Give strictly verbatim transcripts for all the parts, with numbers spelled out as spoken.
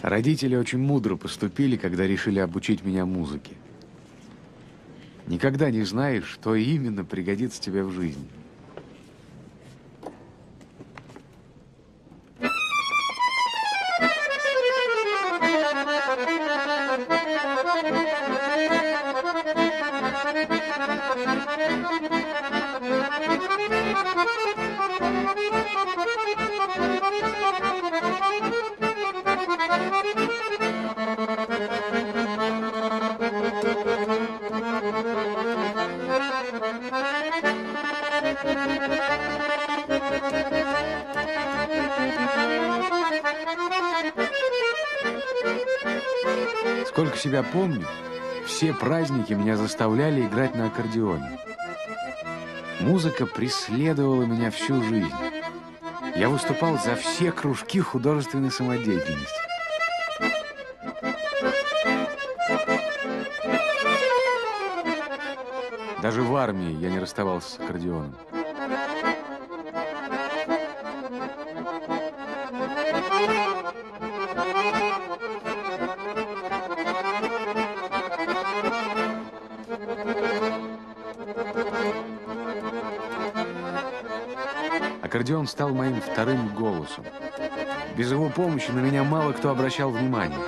Родители очень мудро поступили, когда решили обучить меня музыке. Никогда не знаешь, что именно пригодится тебе в жизни. Сколько себя помню, все праздники меня заставляли играть на аккордеоне. Музыка преследовала меня всю жизнь. Я выступал за все кружки художественной самодеятельности. Даже в армии я не расставался с аккордеоном. Аккордеон стал моим вторым голосом. Без его помощи на меня мало кто обращал внимание.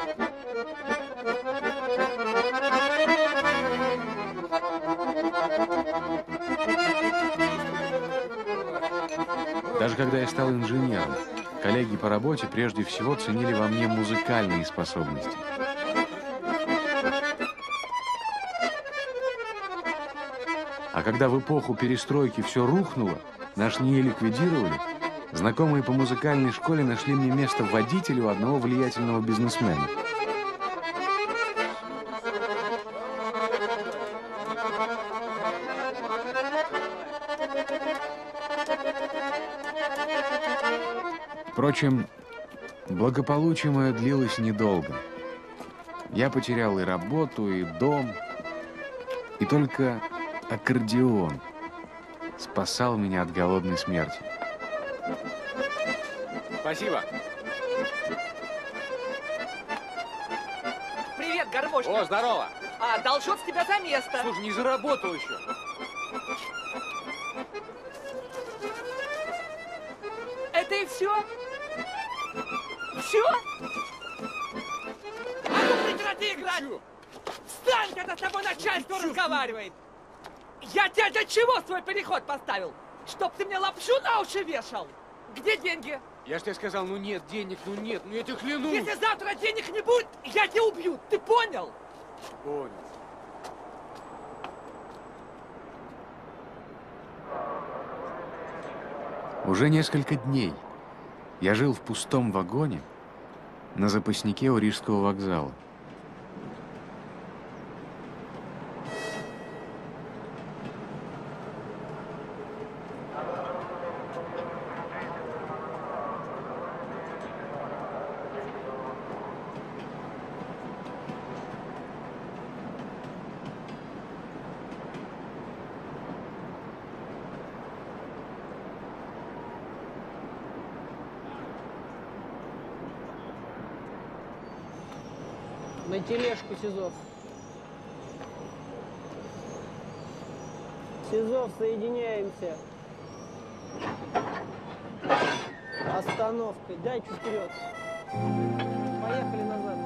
Даже когда я стал инженером, коллеги по работе прежде всего ценили во мне музыкальные способности. А когда в эпоху перестройки все рухнуло, наш НИИ ликвидировали, знакомые по музыкальной школе нашли мне место водителя у одного влиятельного бизнесмена. Впрочем, благополучие мое длилось недолго. Я потерял и работу, и дом, и только аккордеон спасал меня от голодной смерти. Спасибо. Привет, гармошка. О, здорово. А, должок с тебя за место. Слушай, не заработал еще. Это и все? Все? А ну прекрати играть! Чё? Встань, когда с тобой начальство Чё? разговаривает! Я тебе для чего свой переход поставил? Чтоб ты мне лапшу на уши вешал? Где деньги? Я ж тебе сказал, ну нет денег, ну нет, ну я тебе клянусь. Если завтра денег не будет, я тебя убью, ты понял? Понял. Уже несколько дней я жил в пустом вагоне на запаснике у Рижского вокзала. На тележку, Сизов. Сизов, соединяемся. Остановкой. Дай чуть вперед. Поехали назад.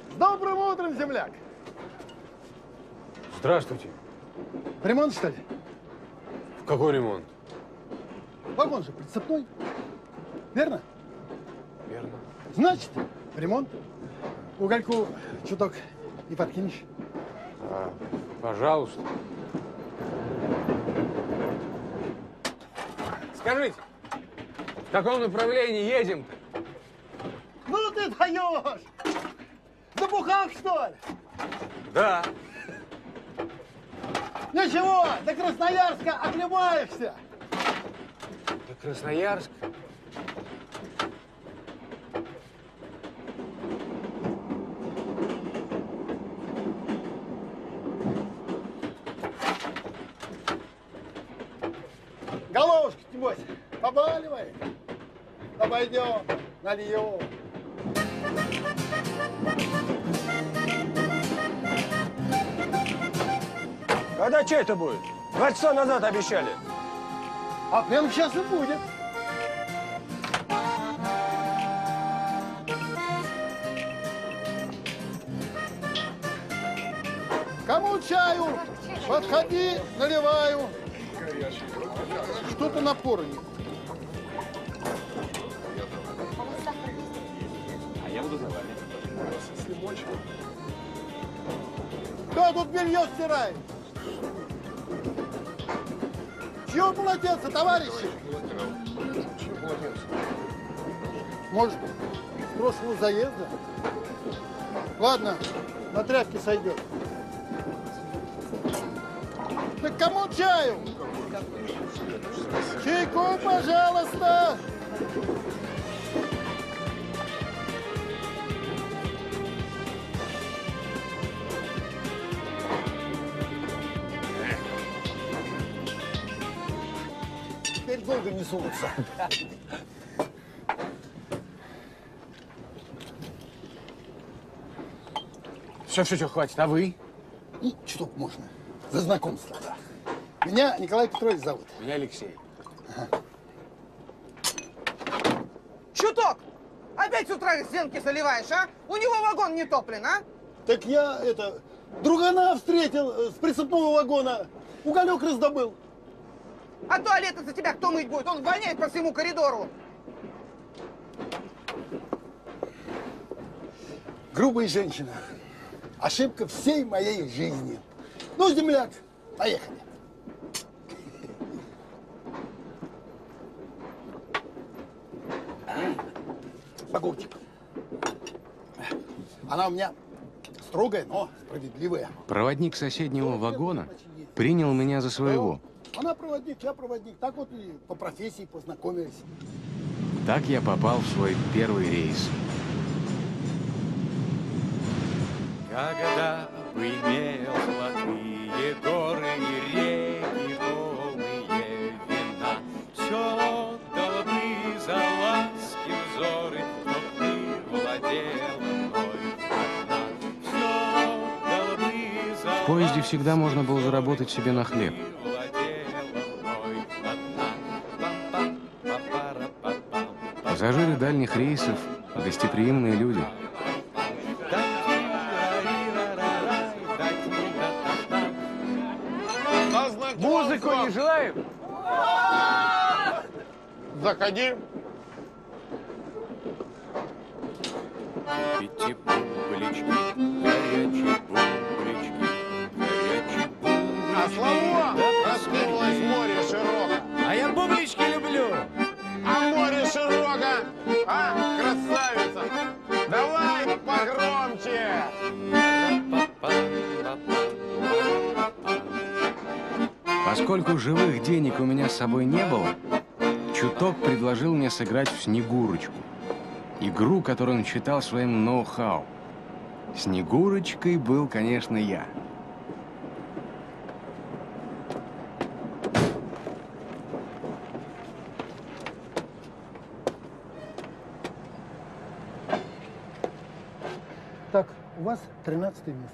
Земляк. Здравствуйте. Ремонт, что ли? Какой ремонт? Вагон же прицепной. Верно? Верно. Значит, ремонт. Угольку чуток не подкинешь. А, пожалуйста. Скажите, в каком направлении едем-то? Ну ты даешь! Забухал, что ли? Да. Ничего, до Красноярска оклемаешься. До Красноярска? Головушка, небось, побаливает. Обойдем, нальем. Когда что это будет? Два часа назад обещали. А прямо сейчас и будет. Кому чаю? Подходи, наливаю. Что-то напора нет. А я буду за вами. Кто тут белье стирает? Чье полотенце, товарищи? Может, с прошлого заезда? Ладно, на тряпке сойдет. Так кому чаю? Чайку, пожалуйста. Теперь долго не сунутся. Все, все, все, хватит. А вы? Ну, чуток можно. За знакомство. Меня Николай Петрович зовут. Меня Алексей. Чуток! Опять с утра стенки заливаешь, а? У него вагон не топлен, а? Так я, это, другана встретил э, с прицепного вагона. Уголек раздобыл. А туалеты за тебя кто мыть будет? Он воняет по всему коридору. Грубая женщина. Ошибка всей моей жизни. Ну, земляк, поехали. Погодчик. Она у меня строгая, но справедливая. Проводник соседнего вагона принял меня за своего. Она проводник, я проводник. Так вот и по профессии познакомились. Так я попал в свой первый рейс. Когда бы имел золотые горы и реки полные вина, все дало бы за ласки взоры, чтоб ты владела мной одна. Все дало бы за В поезде всегда можно было заработать себе на хлеб. Пассажиры дальних рейсов – гостеприимные люди. Музыку не желаем? Заходи. Пейте бублички, горячие бублички, горячие бублички. А славу раскинулось море широко. А я бублички люблю. А море широко. А, красавица. Давай погромче. Поскольку живых денег у меня с собой не было, Чуток предложил мне сыграть в Снегурочку. Игру, которую он считал своим ноу-хау. Снегурочкой был, конечно, я. Так, у вас тринадцатое место.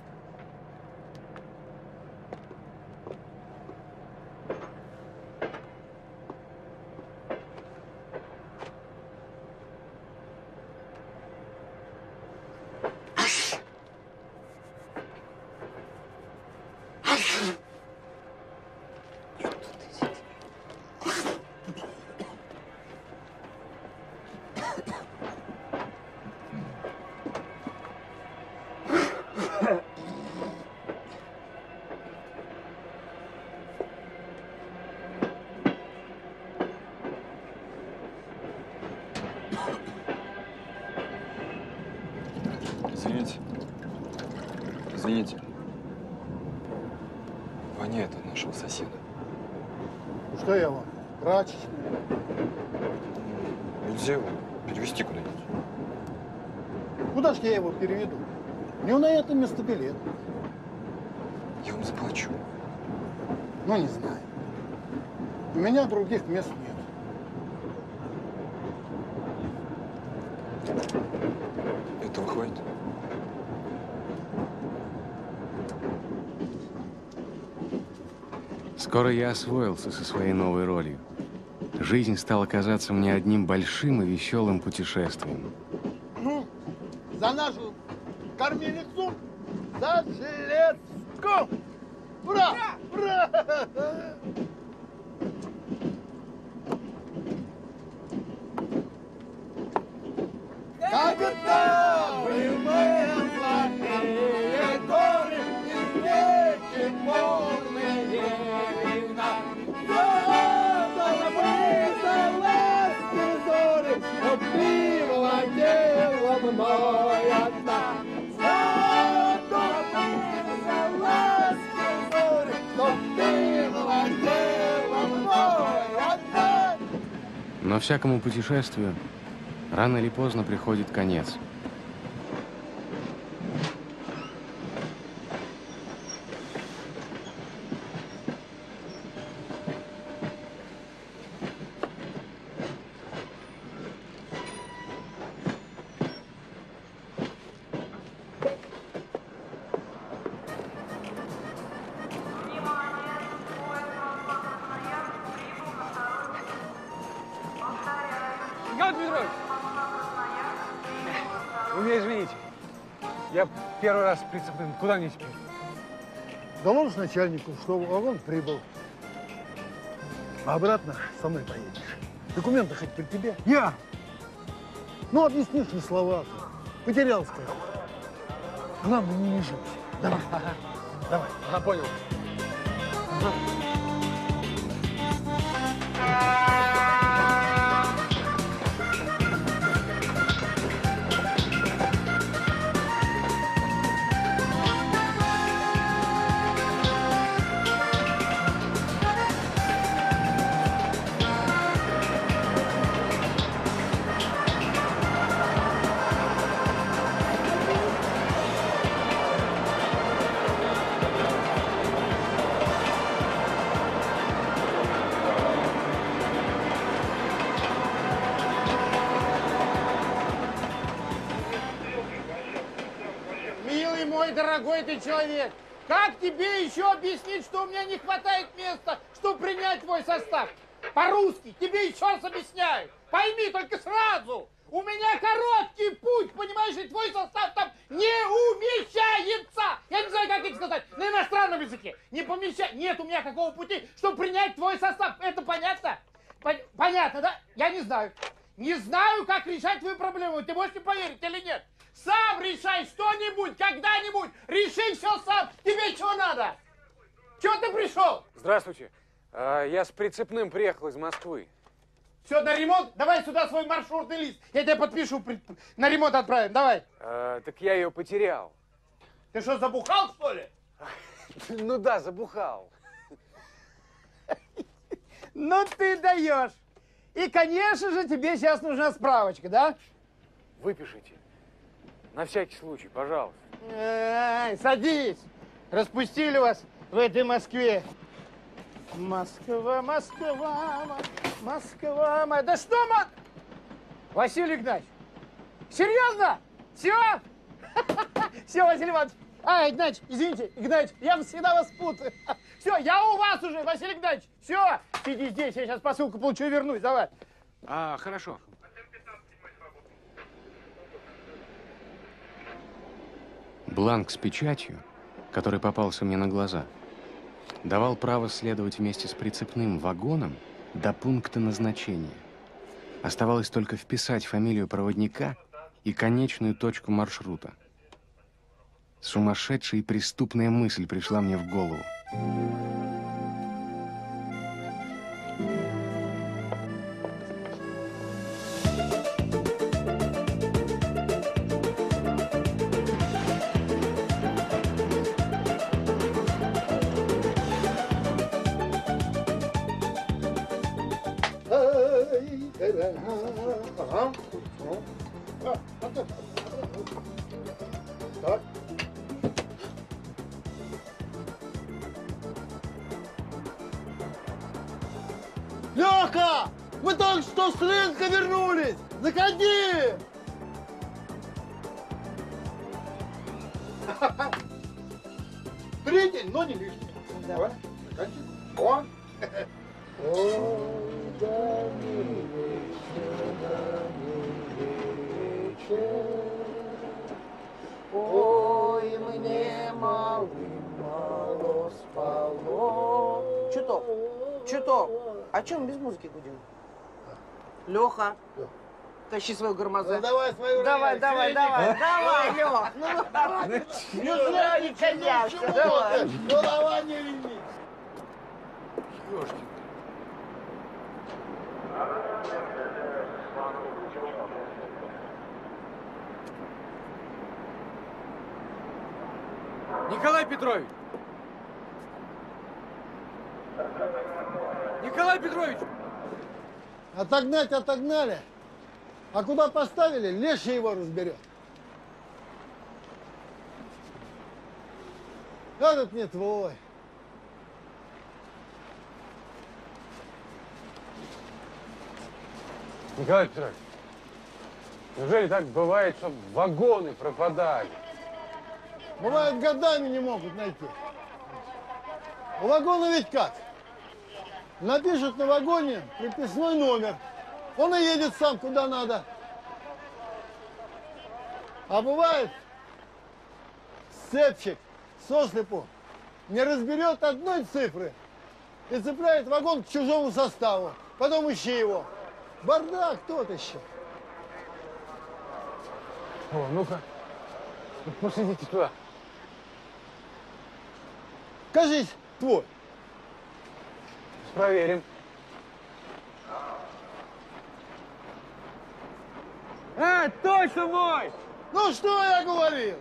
Извините. Извините. Воняет от нашего соседа. Что я вам? Прачечная? Нельзя его перевести куда-нибудь? Куда ж я его переведу? У него на это место билет. Я вам заплачу. Ну, не знаю. У меня других мест нет. Этого хватит? Скоро я освоился со своей новой ролью. Жизнь стала казаться мне одним большим и веселым путешествием. Ну, за нашу кормилицу, за жилетку! Ура! Ура! Как это вы мы золотые горы, и реки полные вина. Золото мы залазки зори, чтоб ты владела мной одна. Золото мы залазки зори, чтоб ты владела мной одна. Но всякому путешествию рано или поздно приходит конец. Николай Петрович! Вы меня извините. Я первый раз прицепным. Куда мне теперь? Доложишь начальнику, что вагон прибыл. А обратно со мной поедешь. Документы хоть при тебе? Я! Ну, объяснишь на словах. Потерял, скажи. Главное, не ежись. Давай. Давай. Ага, понял. Милый мой дорогой ты человек, как тебе еще объяснить, что у меня не хватает места, чтобы принять твой состав? По-русски тебе еще раз объясняю. Пойми только сразу. У меня короткий путь, понимаешь, и твой состав там не умещается. Я не знаю, как это сказать. На иностранном языке. Не помещается. Нет у меня какого пути, чтобы принять твой состав. Это понятно? Пон- понятно, да? Я не знаю. Не знаю, как решать твою проблему. Ты можешь мне поверить или нет? Сам решай что-нибудь, когда-нибудь. Реши все сам. Тебе чего надо? Чего ты пришел? Здравствуйте. А, я с прицепным приехал из Москвы. Все, на ремонт? Давай сюда свой маршрутный лист. Я тебе подпишу, при- на ремонт отправим. Давай. А, так я ее потерял. Ты что, забухал, что ли? Ну да, забухал. Ну ты даешь. И, конечно же, тебе сейчас нужна справочка, да? Выпишите. На всякий случай, пожалуйста. Ай, садись. Распустили вас в этой Москве. Москва, Москва, Мо- Москва, Мо- да что, мо... Василий Игнатьевич, серьезно? Все? Все, Василий Иванович. А, Игнатьевич, извините, Игнатьевич, я всегда вас путаю. Все, я у вас уже, Василий Игнатьевич. Все, сиди здесь, я сейчас посылку получу и вернусь, давай. А, хорошо. Бланк с печатью, который попался мне на глаза, давал право следовать вместе с прицепным вагоном до пункта назначения. Оставалось только вписать фамилию проводника и конечную точку маршрута. Сумасшедшая и преступная мысль пришла мне в голову. Ага. Так. Лёха! Мы только что с рынка вернулись! Заходи! Третий, но не лишний. Давай, заходи. О! Ой, да не вечер, да не вечер. Ой, мне малым мало спало. Чуток, чуток. А чем мы без музыки будем? Леха, тащи свою гармозу. Ну, давай свою Давай, роль, давай, Федя. давай, давай, Лех. Ну, Не зря не козявся, чего давай. ты. Голова не ленись. Ёшкин. Николай Петрович! Николай Петрович! Отогнать отогнали. А куда поставили, леший его разберет. Этот не твой. Николай Петрович, неужели так бывает, что вагоны пропадали? Бывает, годами не могут найти. У вагона ведь как? Напишут на вагоне приписной номер. Он и едет сам куда надо. А бывает, сцепщик сослепу не разберет одной цифры и цепляет вагон к чужому составу. Потом ищи его. Бардак тот еще. О, ну-ка, посидите туда. Кажись, твой. Проверим. А, точно мой! Ну что я говорил?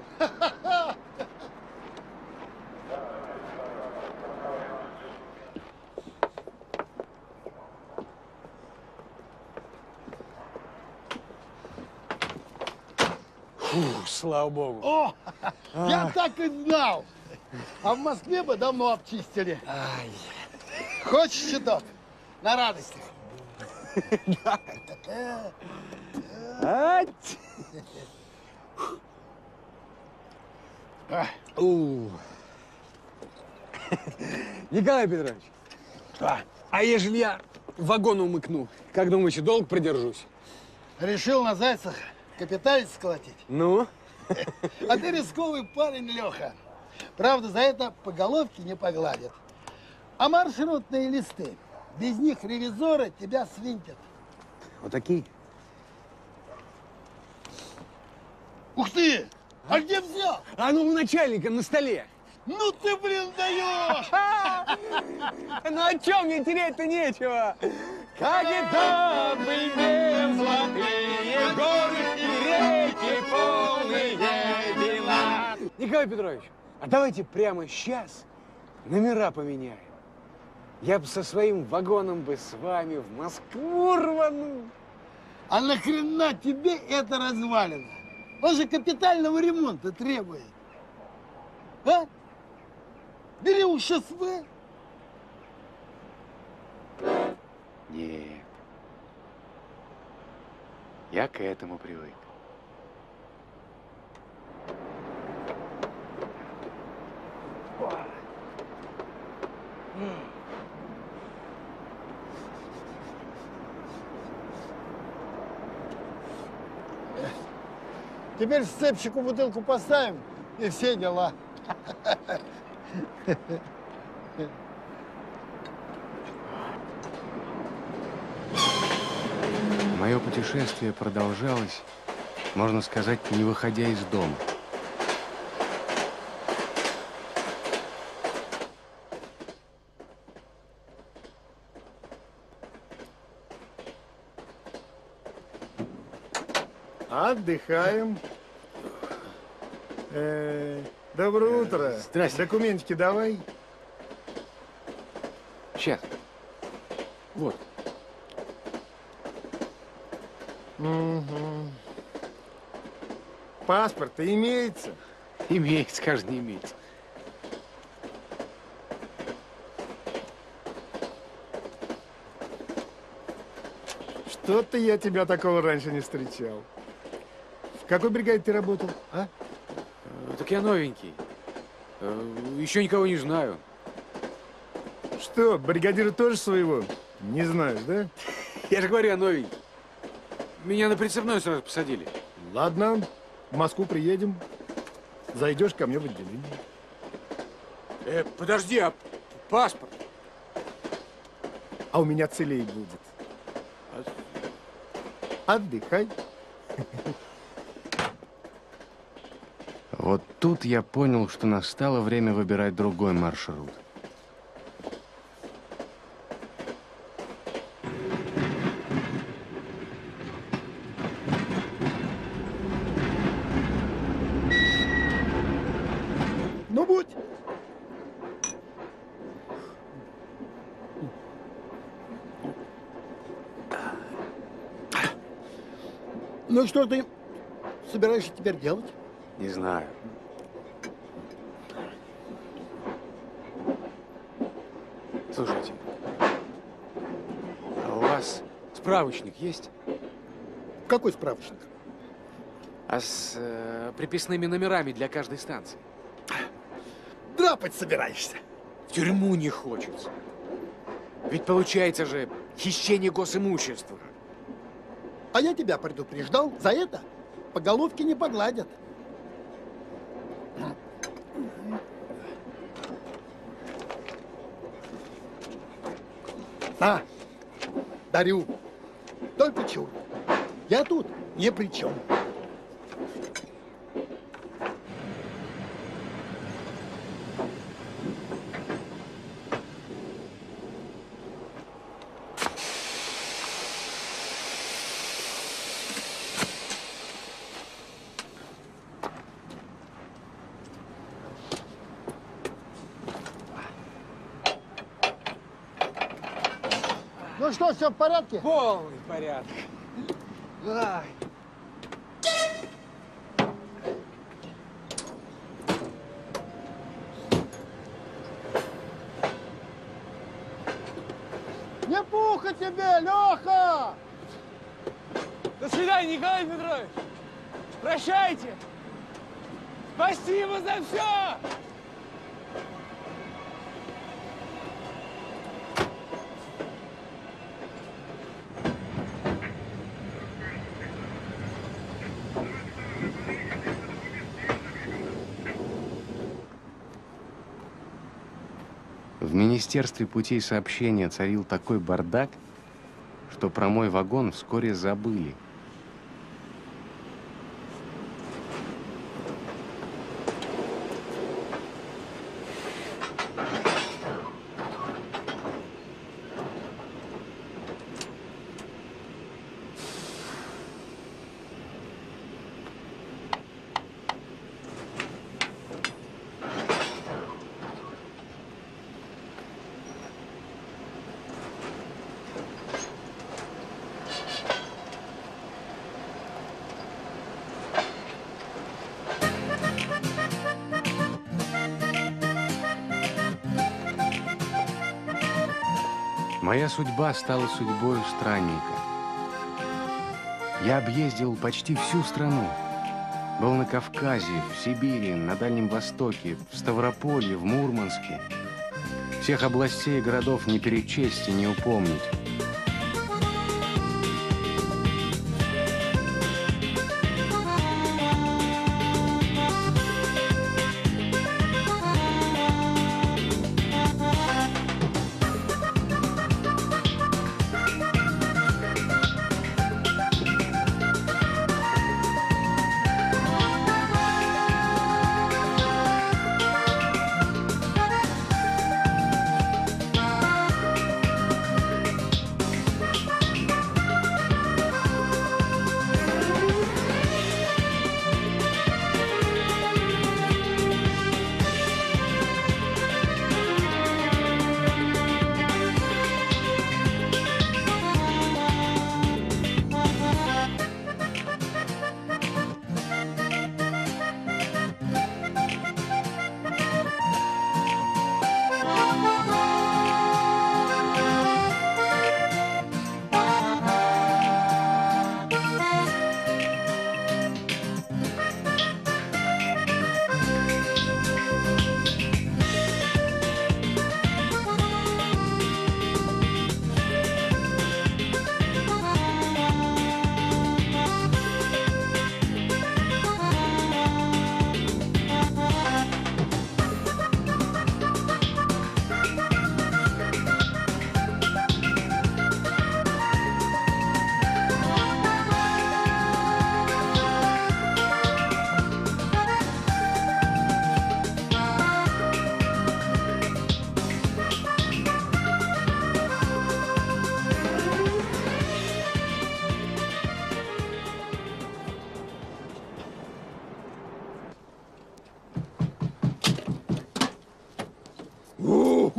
Фу, слава богу. О, я так и знал. А в Москве бы давно обчистили. Хочешь чуток? На радостях. У. Николай Петрович, а ежели я вагон умыкну, как думаете, долго продержусь? Решил на зайцах капиталец сколотить? Ну? А ты рисковый парень, Леха. Правда, за это по головке не погладят. А маршрутные листы, без них ревизоры тебя свинтят. Вот такие? Ух ты! А где взял? А ну у начальника на столе. Ну ты, блин, даешь! Ну о чем мне терять-то нечего? Когда бы не золотые горы и реки полные вина. Николай Петрович, а давайте прямо сейчас номера поменяем. Я бы со своим вагоном бы с вами в Москву рванул. А нахрена тебе это развалено? Он же капитального ремонта требует. А? Бери у ШСВ. Нет. Я к этому привык. Теперь сцепщику бутылку поставим, и все дела. Мое путешествие продолжалось, можно сказать, не выходя из дома. Отдыхаем. Э, доброе утро. Здрасте. Документики давай. Сейчас. Вот. Угу. Паспорт-то имеется? Имеется, каждый имеется. Что-то я тебя такого раньше не встречал. В какой бригаде ты работал, а? Э, Так я новенький. Э, Еще никого не знаю. Что, бригадира тоже своего не знаешь, да? Я же говорю, я новенький. Меня на прицепной сразу посадили. Ладно, в Москву приедем. Зайдешь ко мне в отделение. Э, подожди, а паспорт? А у меня целей будет. Отдыхай. Вот тут я понял, что настало время выбирать другой маршрут. Ну, будь. Ну, что ты собираешься теперь делать? Не знаю. Слушайте, а у вас справочник есть? Какой справочник? А с э, приписными номерами для каждой станции? Драпать собираешься? В тюрьму не хочется. Ведь получается же хищение госимущества. А я тебя предупреждал, за это по головке не погладят. На, дарю. Только чур. Я тут ни при чем. Ну что, все в порядке? Полный порядок. Ай. Не пуха тебе, Леха! До свидания, Николай Петрович. Прощайте. Спасибо за все. В Министерстве путей сообщения царил такой бардак, что про мой вагон вскоре забыли. Моя судьба стала судьбой странника. Я объездил почти всю страну. Был на Кавказе, в Сибири, на Дальнем Востоке, в Ставрополье, в Мурманске. Всех областей и городов не перечесть и не упомнить.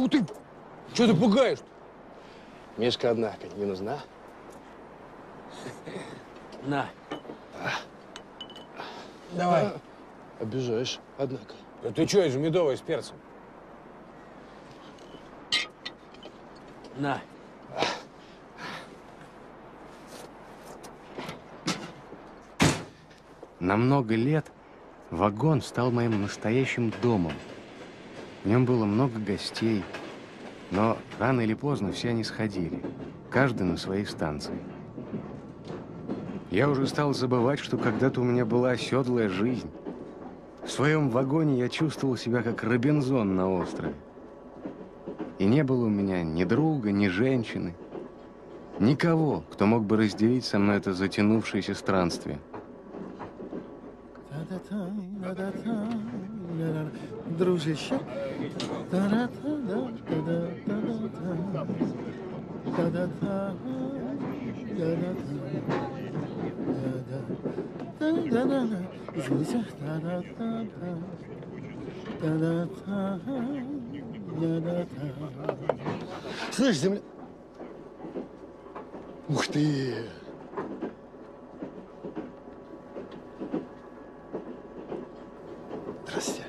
Фу ты! Что ты пугаешь-то? Мишка, однако, не нужна? На. Давай. А, обижаешь, однако. Да ты что, это же медовая с перцем. На. На много лет вагон стал моим настоящим домом. В нем было много гостей, но рано или поздно все они сходили, каждый на своей станции. Я уже стал забывать, что когда-то у меня была оседлая жизнь. В своем вагоне я чувствовал себя как Робинзон на острове. И не было у меня ни друга, ни женщины, никого, кто мог бы разделить со мной это затянувшееся странствие. Дружище. Слышь, земля... Ух ты! Здравствуйте.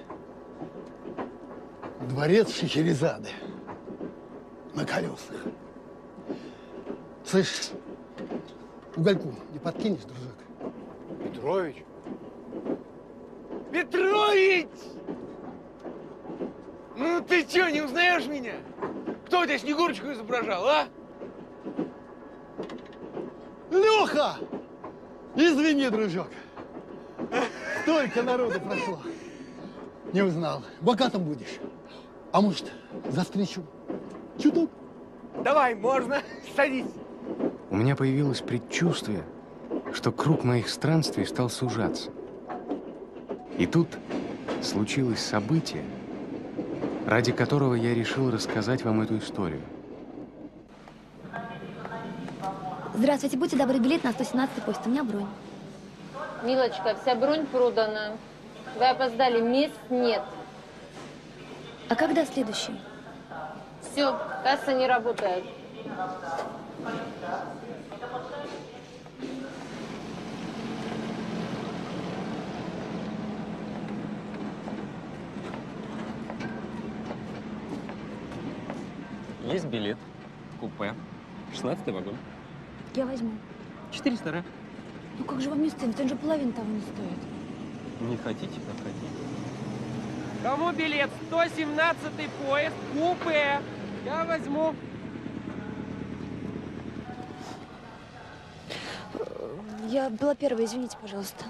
Дворец Шахерезады. На колесах. Слышь, угольку не подкинешь, дружок? Петрович? Петрович! Ну ты что, не узнаешь меня? Кто у тебя Снегурочку изображал, а? Леха! Извини, дружок. Столько народу прошло. Не узнал. Богатым будешь. А может, за встречу чуток? Давай, можно. Садись. У меня появилось предчувствие, что круг моих странствий стал сужаться. И тут случилось событие, ради которого я решил рассказать вам эту историю. Здравствуйте, будьте добры, билет на сто семнадцатый поезд, у меня бронь. Милочка, вся бронь продана. Вы опоздали, мест нет. А когда следующий? Все, касса не работает. Есть билет. Купе. шестнадцатый вагон. Я возьму. четыреста, да? Ну как же вам не стыдно? Это же половина того не стоит. Не хотите, как хотите. Кому билет? сто семнадцатый поезд, купе. Я возьму. Я была первая, извините, пожалуйста.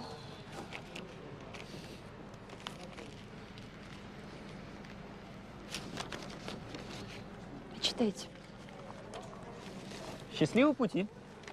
Читайте. Счастливого пути.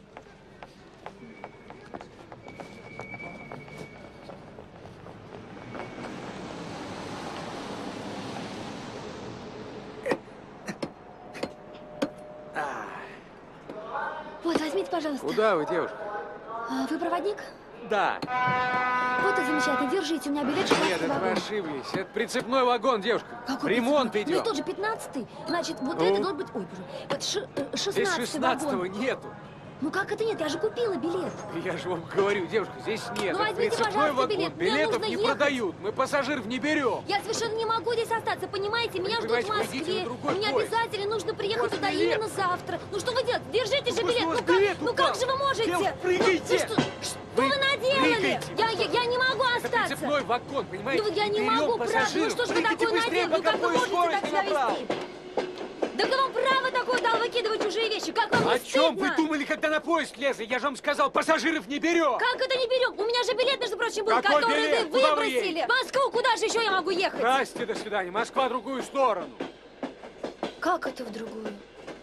Вот, возьмите, пожалуйста. Куда вы, девушка? А, вы проводник? Да. Вот и замечательно. Держите, у меня билет шестнадцатый Нет, это вы вагон. ошиблись. Это прицепной вагон, девушка. Какой Ремонт пятнадцатый? идет. Ну и тот же пятнадцатый. Значит, вот Ну? это должен быть... Ой, боже. Вот ши- э, Здесь шестнадцатый шестнадцатого вагон. нету. Ну как это нет? Я же купила билет. Я же вам говорю, девушка, здесь нет. Ну, Это возьмите, прицепной пожалуйста, вагон. билет. Мне Билетов нужно не ехать. продают. Мы пассажиров не берем. Я совершенно не могу здесь остаться, понимаете? Меня ждут в понимаете, вы идите Москве. на другой Мне поезд. обязательно нужно приехать Вот туда билет. именно завтра. Ну что вы делаете? Держите же Ну, билет. у вас Ну как, билет ну упал. как же вы можете? Девушка, прыгайте. Ну, что что вы, наделали? прыгайте. Я, я, я не могу Это остаться. прицепной вагон, понимаете? Ну я не Берем могу, правда. Ну пассажиров. что ж вы Прыгайте такое быстрее, наделали? Ну пока как вы поезд можете скорость так не себя набрал. вести? Да кто вам право такое дал выкидывать чужие вещи? Как вам не О чем стыдно? вы думали, когда на поезд лезли? Я же вам сказал, пассажиров не берем. Как это не берем? У меня же билет, между прочим, был, Какой который билет? вы Куда вы выбросили. едете? В Москву, куда же еще я могу ехать? Здрасте, до свидания. Москва, другую сторону. Как это в другую?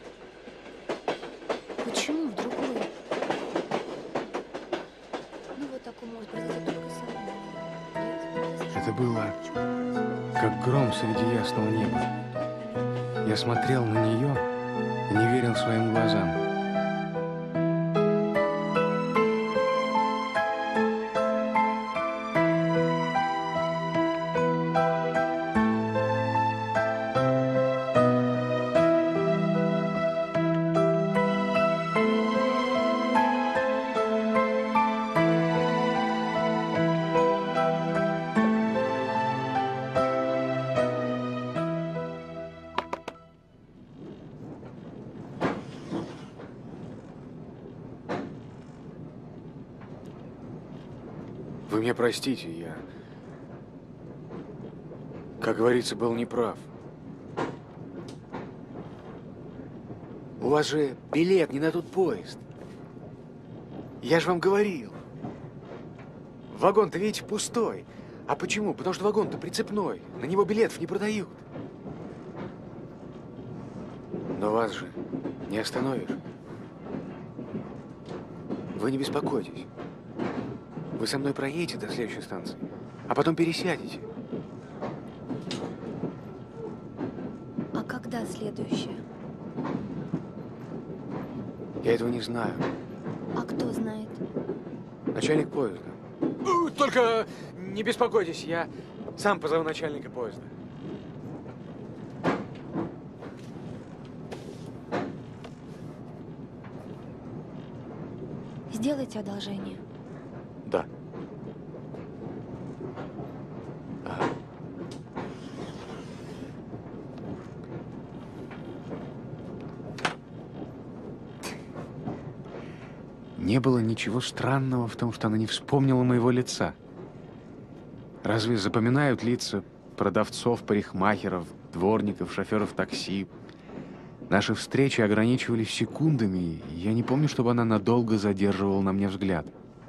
Почему в другую? Ну вот такой может произойти только со мной. Нет? Это было как гром среди ясного неба. Я смотрел на нее и не верил своим глазам. Вы меня простите, я, как говорится, был неправ. У вас же билет не на тот поезд. Я же вам говорил. Вагон-то, видите, пустой. А почему? Потому что вагон-то прицепной. На него билетов не продают. Но вас же не остановишь. Вы не беспокойтесь. Вы со мной проедете до следующей станции, а потом пересядете. А когда следующее? Я этого не знаю. А кто знает? Начальник поезда. Только не беспокойтесь, я сам позову начальника поезда. Сделайте одолжение. Да. Ага. Не было ничего странного в том, что она не вспомнила моего лица. Разве запоминают лица продавцов, парикмахеров, дворников, шоферов такси? Наши встречи ограничивались секундами, и я не помню, чтобы она надолго задерживала на мне взгляд.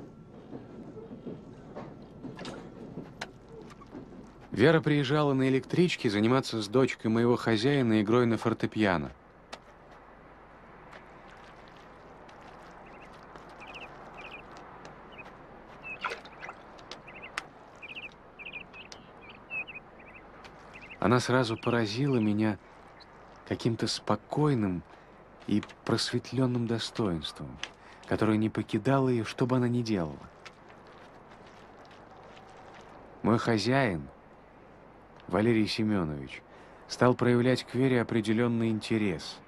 Вера приезжала на электричке заниматься с дочкой моего хозяина игрой на фортепиано. Она сразу поразила меня каким-то спокойным и просветленным достоинством, которое не покидало ее, что бы она ни делала. Мой хозяин, Валерий Семенович, стал проявлять к Вере определенный интерес.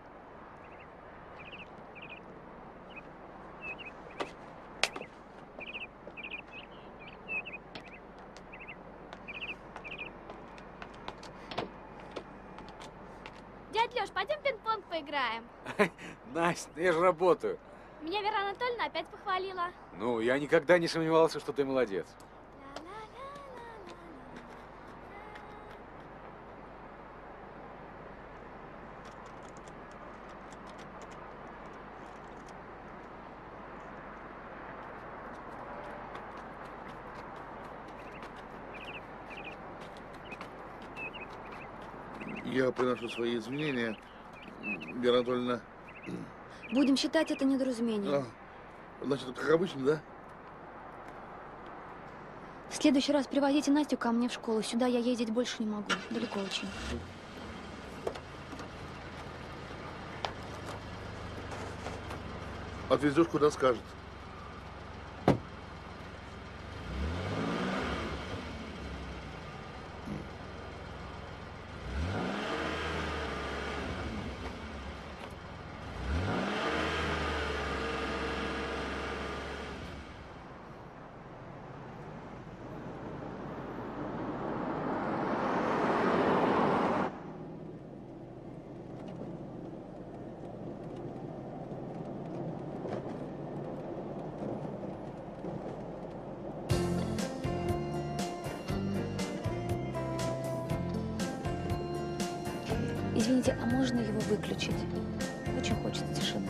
Дядь Лёш, пойдем в пинг-понг поиграем. Настя, я же работаю. Меня Вера Анатольевна опять похвалила. Ну, я никогда не сомневался, что ты молодец. Я приношу свои извинения, Вера Анатольевна. Будем считать это недоразумением. А, значит, как обычно, да? В следующий раз привозите Настю ко мне в школу. Сюда я ездить больше не могу. Далеко очень. Отвезешь, куда скажет. Извините, а можно его выключить? Очень хочется тишины.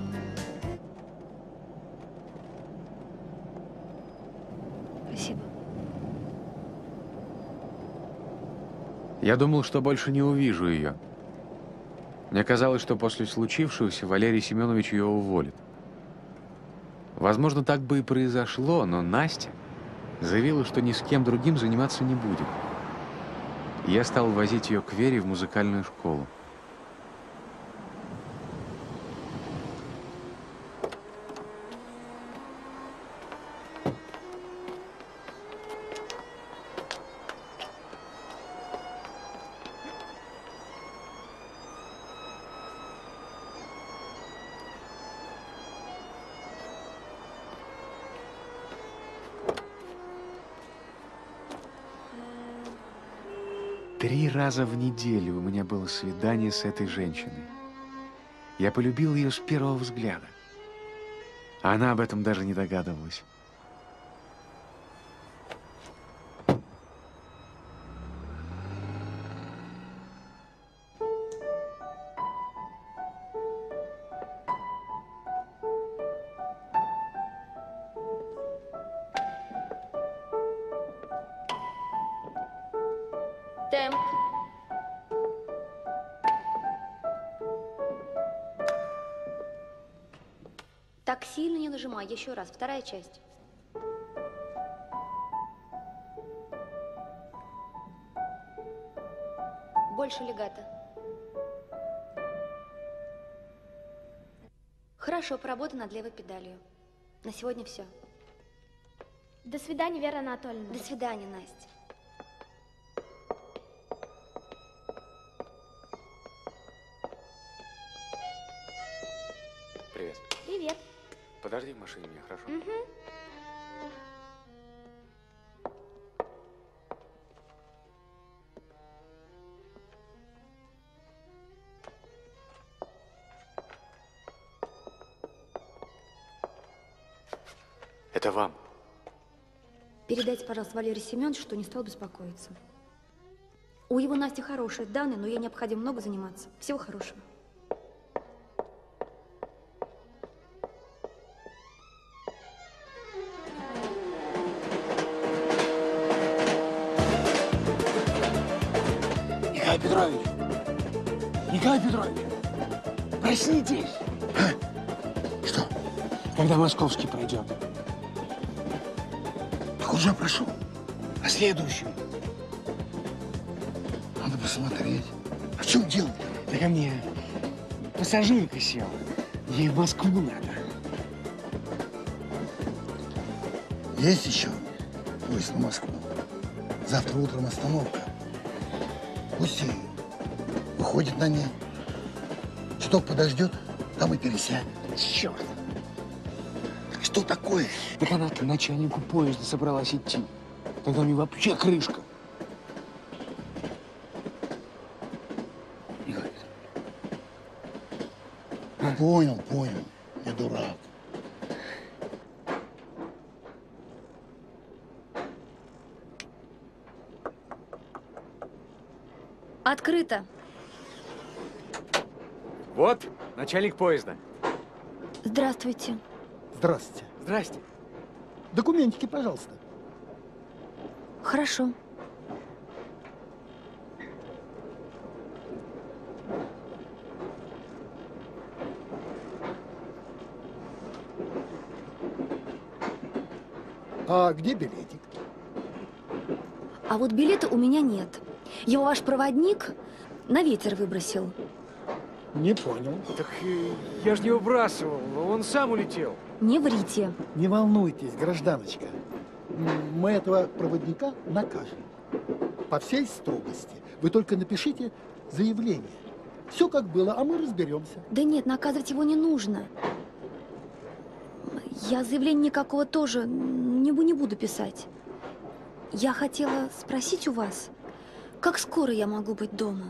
Спасибо. Я думал, что больше не увижу ее. Мне казалось, что после случившегося Валерий Семенович ее уволит. Возможно, так бы и произошло, но Настя заявила, что ни с кем другим заниматься не будет. И я стал возить ее к Вере в музыкальную школу. Три раза в неделю у меня было свидание с этой женщиной. Я полюбил ее с первого взгляда. А она об этом даже не догадывалась. Темп. Так сильно не нажимай. Еще раз. Вторая часть. Больше легато. Хорошо, поработай над левой педалью. На сегодня все. До свидания, Вера Анатольевна. До свидания, Настя. Привет. Привет. Подожди в машине меня, хорошо? Угу. Это вам. Передайте, пожалуйста, Валерию Семеновичу, что не стал беспокоиться. У его Насти хорошие данные, но ей необходимо много заниматься. Всего хорошего. Николай Петрович! Николай Петрович! Проснитесь! А? Что? Когда московский пройдет? Так уже прошел. А следующий? Надо посмотреть. А в чем дело? Да ко мне пассажирка села. Ей в Москву надо. Есть еще поезд в Москву. Завтра утром остановка. Пусть и выходит на ней. Чуток подождет, там и пересядет. Черт! Что такое? Так она к начальнику поезда собралась идти. Тогда у нее вообще крышка. Николай Петрович. Понял, понял. Я дурак. Открыто. Вот, начальник поезда. Здравствуйте. Здравствуйте. Здрасте. Документики, пожалуйста. Хорошо. А где билетик? А вот билета у меня нет. Его ваш проводник на ветер выбросил. Не понял. Так э, я же не выбрасывал, он сам улетел. Не врите. Не волнуйтесь, гражданочка. Мы этого проводника накажем. По всей строгости. Вы только напишите заявление. Все как было, а мы разберемся. Да нет, наказывать его не нужно. Я заявления никакого тоже не, бу- не буду писать. Я хотела спросить у вас, как скоро я могу быть дома?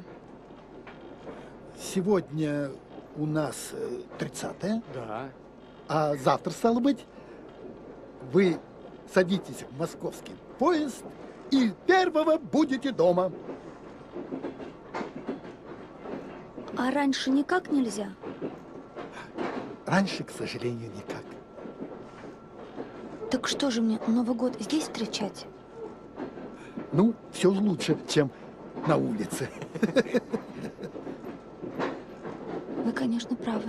Сегодня у нас тридцатое. Да. А завтра, стало быть, вы садитесь в московский поезд и первого будете дома. А раньше никак нельзя? Раньше, к сожалению, никак. Так что же мне Новый год здесь встречать? Ну, все же лучше, чем на улице. Вы, конечно, правы.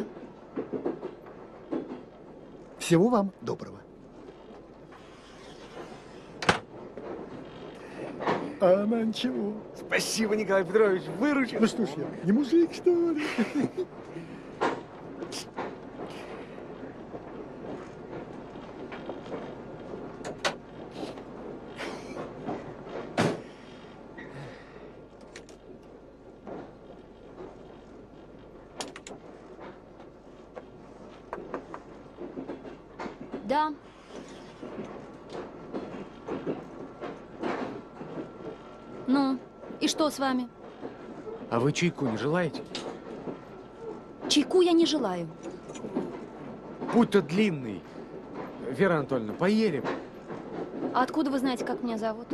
Всего вам доброго. А она ничего. Спасибо, Николай Петрович, выручил. Ну что ж я, не мужик, что ли? Да. Ну, и что с вами? А вы чайку не желаете? Чайку я не желаю. Путь-то длинный. Вера Анатольевна, поели бы. А откуда вы знаете, как меня зовут?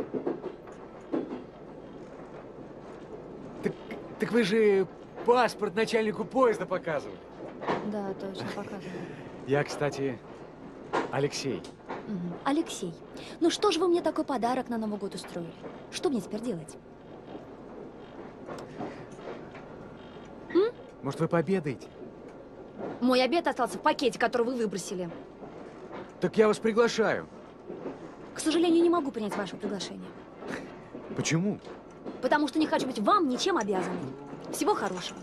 Так, так вы же паспорт начальнику поезда показывали. Да, точно, показываю. Я, кстати, Алексей. Мгм. Алексей, ну что же вы мне такой подарок на Новый год устроили? Что мне теперь делать? Может, вы пообедаете? Мой обед остался в пакете, который вы выбросили. Так я вас приглашаю. К сожалению, не могу принять ваше приглашение. Почему? Потому что не хочу быть вам ничем обязанной. Всего хорошего.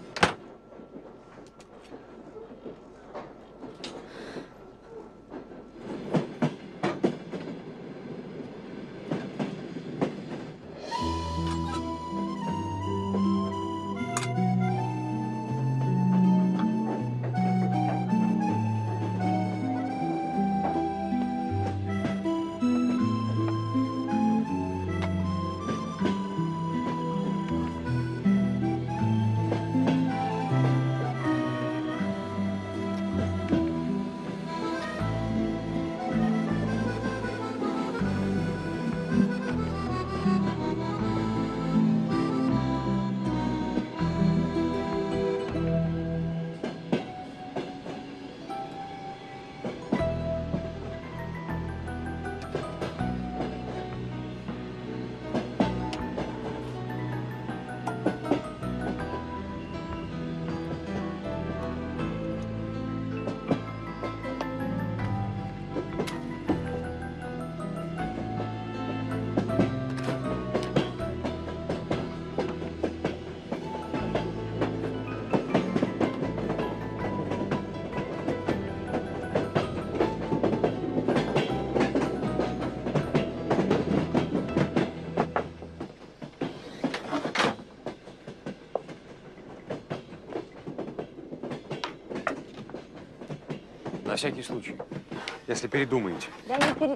На всякий случай, если передумаете. Да не пере...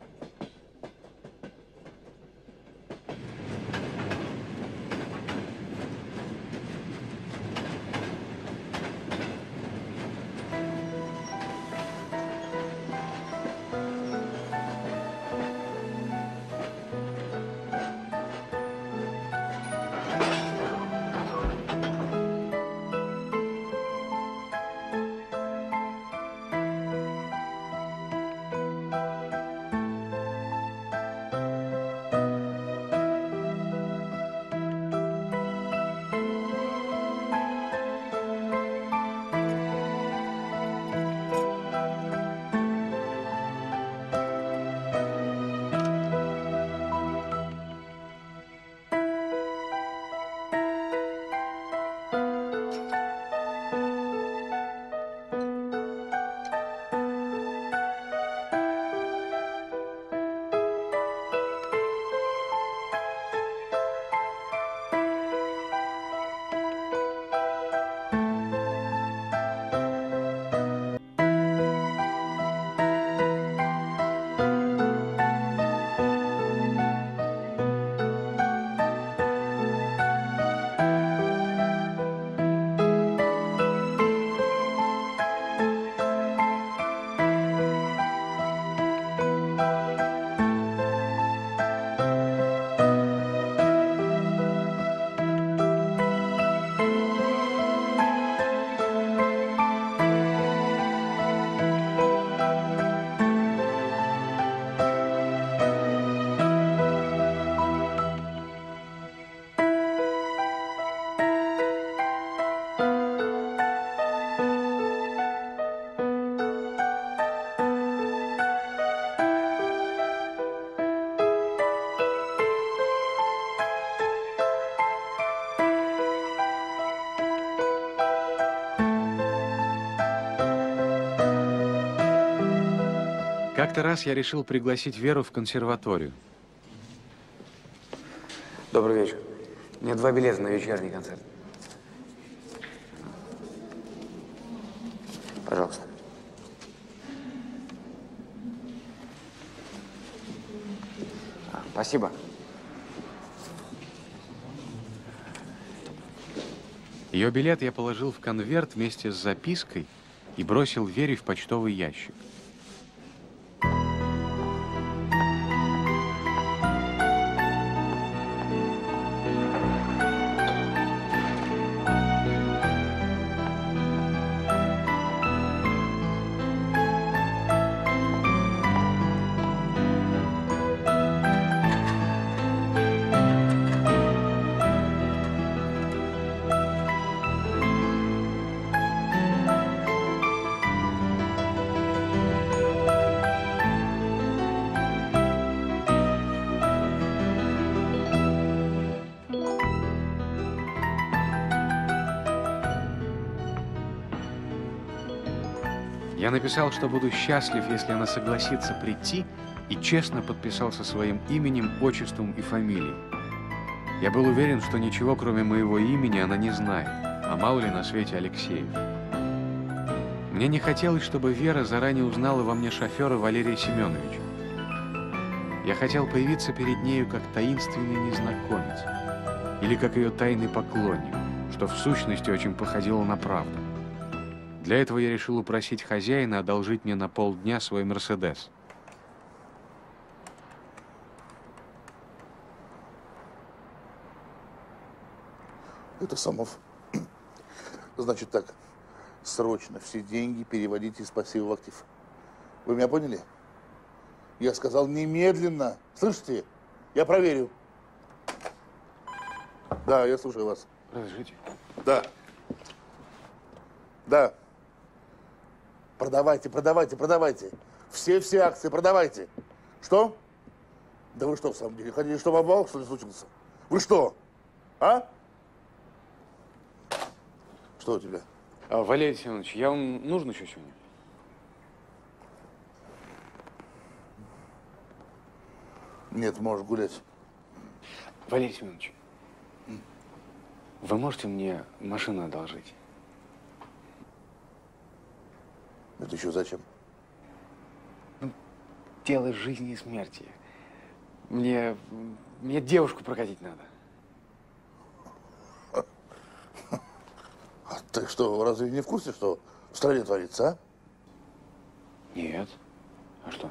Как-то раз я решил пригласить Веру в консерваторию. Добрый вечер. Мне два билета на вечерний концерт. Пожалуйста. А, спасибо. Ее билет я положил в конверт вместе с запиской и бросил Вере в почтовый ящик. Я написал, что буду счастлив, если она согласится прийти, и честно подписался своим именем, отчеством и фамилией. Я был уверен, что ничего, кроме моего имени, она не знает, а мало ли на свете Алексеев. Мне не хотелось, чтобы Вера заранее узнала во мне шофера Валерия Семеновича. Я хотел появиться перед нею как таинственный незнакомец или как ее тайный поклонник, что в сущности очень походило на правду. Для этого я решил упросить хозяина одолжить мне на полдня свой «Мерседес». Это Самов. Значит так, срочно все деньги переводите из пассива в актив. Вы меня поняли? Я сказал немедленно. Слышите? Я проверю. Да, я слушаю вас. Разрешите? Да. Да. Продавайте, продавайте, продавайте. Все-все акции продавайте. Что? Да вы что, в самом деле, хотите, чтобы обвал, что ли, случился? Вы что? А? Что у тебя? А, Валерий Семенович, я вам нужен еще сегодня? Нет, можешь гулять. Валерий Семенович, вы можете мне машину одолжить? Это еще зачем? Ну, дело жизни и смерти. Мне, мне девушку прокатить надо. А ты что, разве не в курсе, что в стране творится, а? Нет. А что?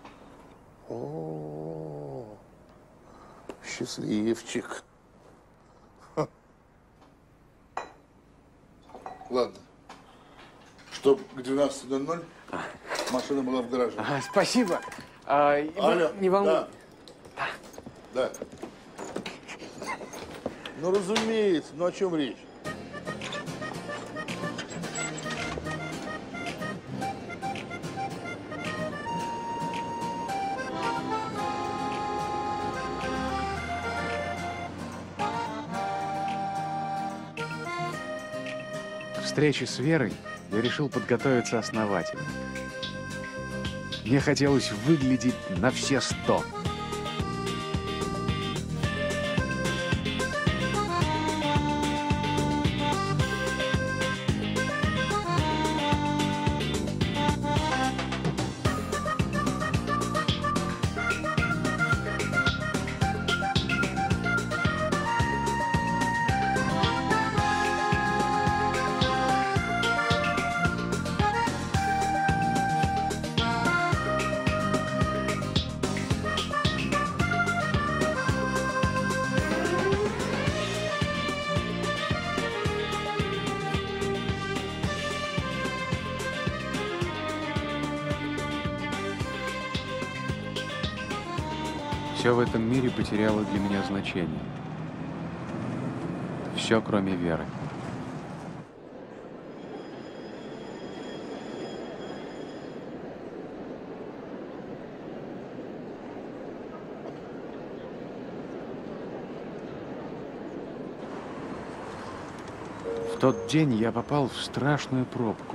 О, счастливчик. Ха. Ладно. Чтоб к двенадцати ноль-ноль машина была в гараже. Ага, спасибо. А, Алло. Не волнуйтесь. Да. Да. Ну, разумеется. Ну, о чем речь? К встрече с Верой я решил подготовиться основательно. Мне хотелось выглядеть на все сто. Все в этом мире потеряло для меня значение. Все, кроме Веры. В тот день я попал в страшную пробку.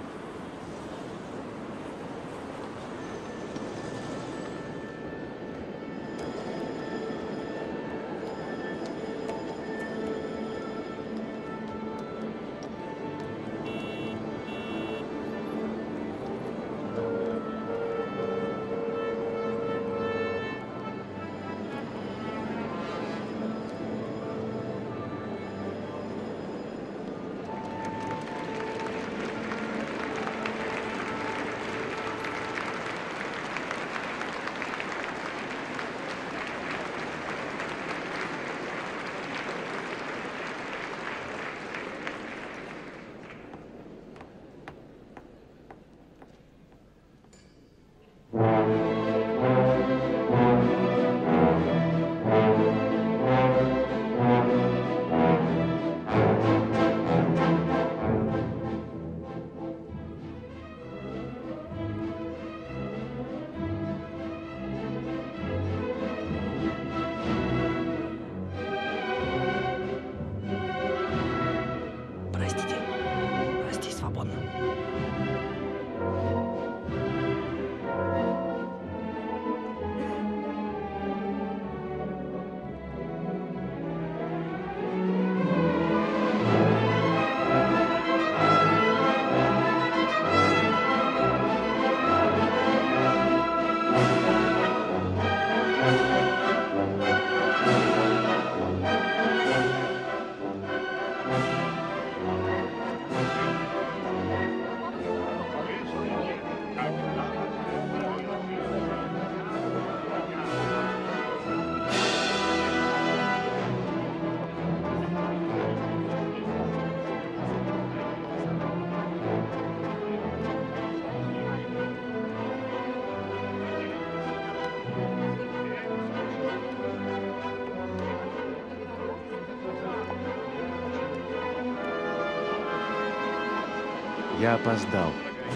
Я опоздал.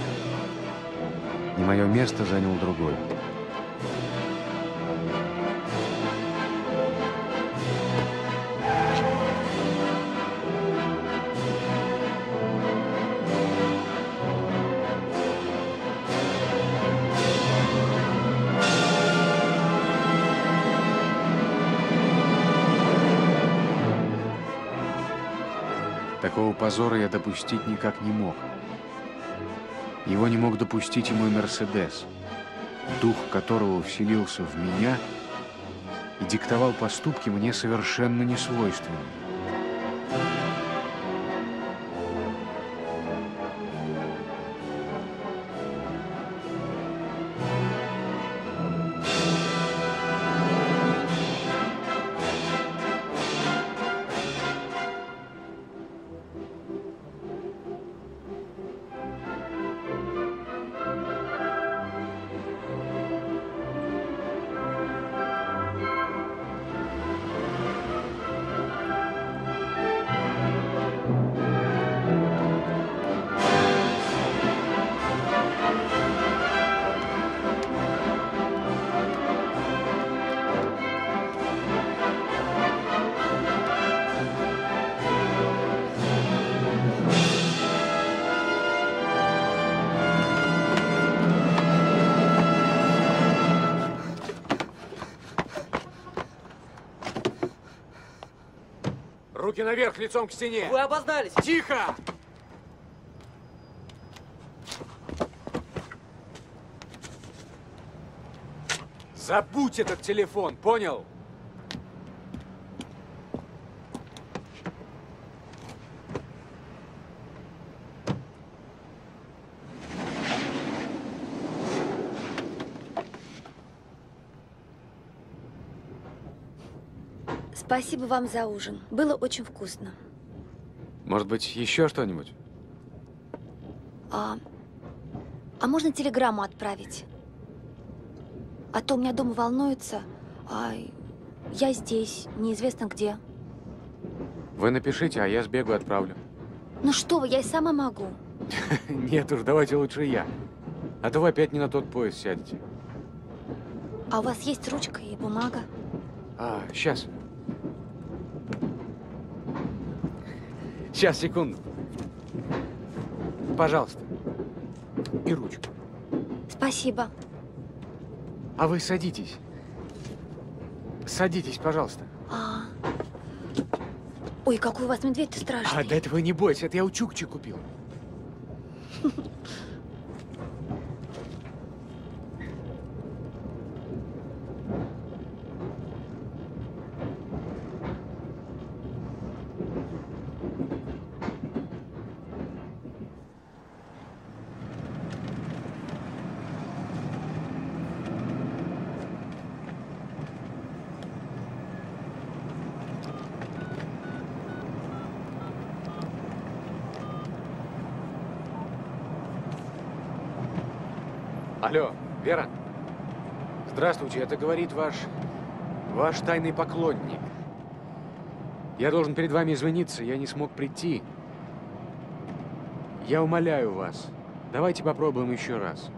И мое место занял другой. Такого позора я допустить никак не мог. Его не мог допустить и мой Мерседес, дух которого вселился в меня и диктовал поступки мне совершенно несвойственные. Руки наверх, лицом к стене. Вы обознались. Тихо! Забудь этот телефон, понял? Спасибо вам за ужин. Было очень вкусно. Может быть, еще что-нибудь? А, а можно телеграмму отправить? А то у меня дома волнуется, а я здесь, неизвестно где. Вы напишите, а я сбегу отправлю. Ну что вы, я и сама могу. Нет уж, давайте лучше я. А то вы опять не на тот поезд сядете. А у вас есть ручка и бумага? А, сейчас. Сейчас, секунду. Пожалуйста. И ручку. Спасибо. А вы садитесь. Садитесь, пожалуйста. А. Ой, какой у вас медведь-то страшный. А, до этого не бойся, это я у Чукчи купил. Алло, Вера? Здравствуйте, это говорит ваш, ваш тайный поклонник. Я должен перед вами извиниться, я не смог прийти. Я умоляю вас, давайте попробуем еще раз.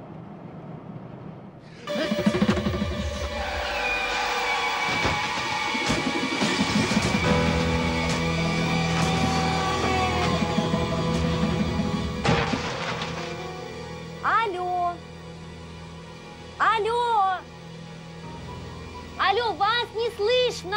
Алло! Алло! Алло, вас не слышно!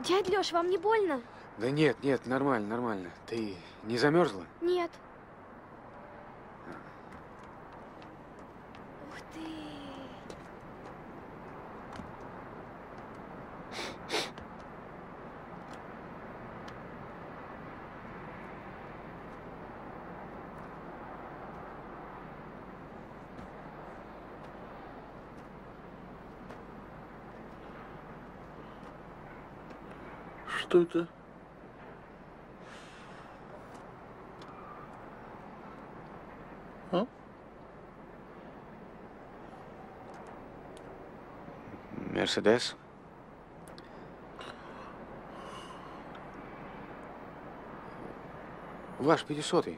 Дядь Лёш, вам не больно? Да нет, нет, нормально, нормально. Ты не замерзла? Нет. Ух ты. Что это? А? Мерседес. Ваш пятисотый.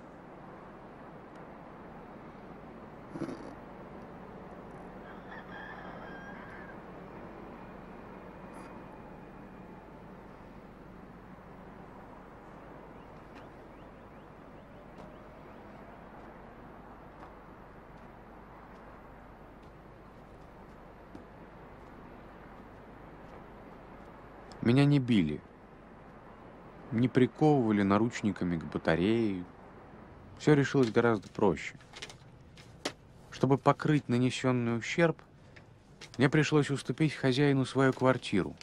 Меня не били, не приковывали наручниками к батарее. Все решилось гораздо проще. Чтобы покрыть нанесенный ущерб, мне пришлось уступить хозяину свою квартиру.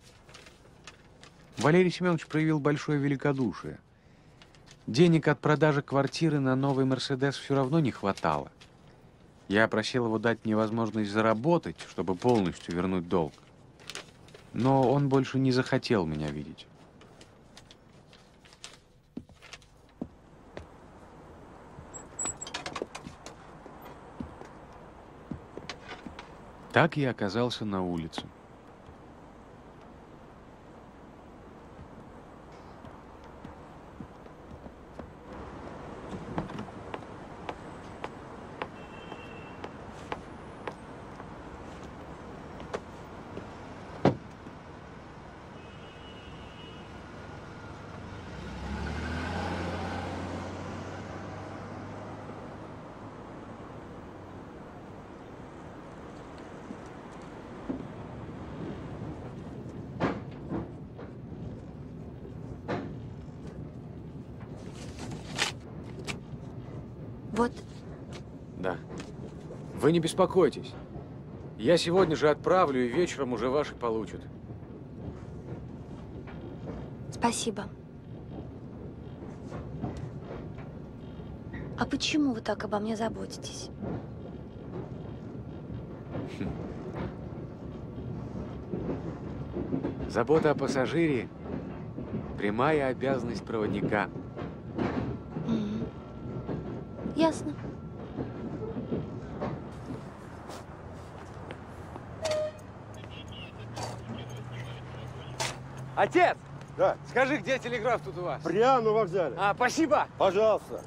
Валерий Семенович проявил большое великодушие. Денег от продажи квартиры на новый «Мерседес» все равно не хватало. Я просил его дать мне возможность заработать, чтобы полностью вернуть долг. Но он больше не захотел меня видеть. Так я оказался на улице. Вот. Да. Вы не беспокойтесь. Я сегодня же отправлю, и вечером уже ваши получат. Спасибо. А почему вы так обо мне заботитесь? Забота о пассажире – прямая обязанность проводника. Ясно. Отец! Да. Скажи, где телеграф тут у вас? Прямо на вокзале. А, спасибо. Пожалуйста.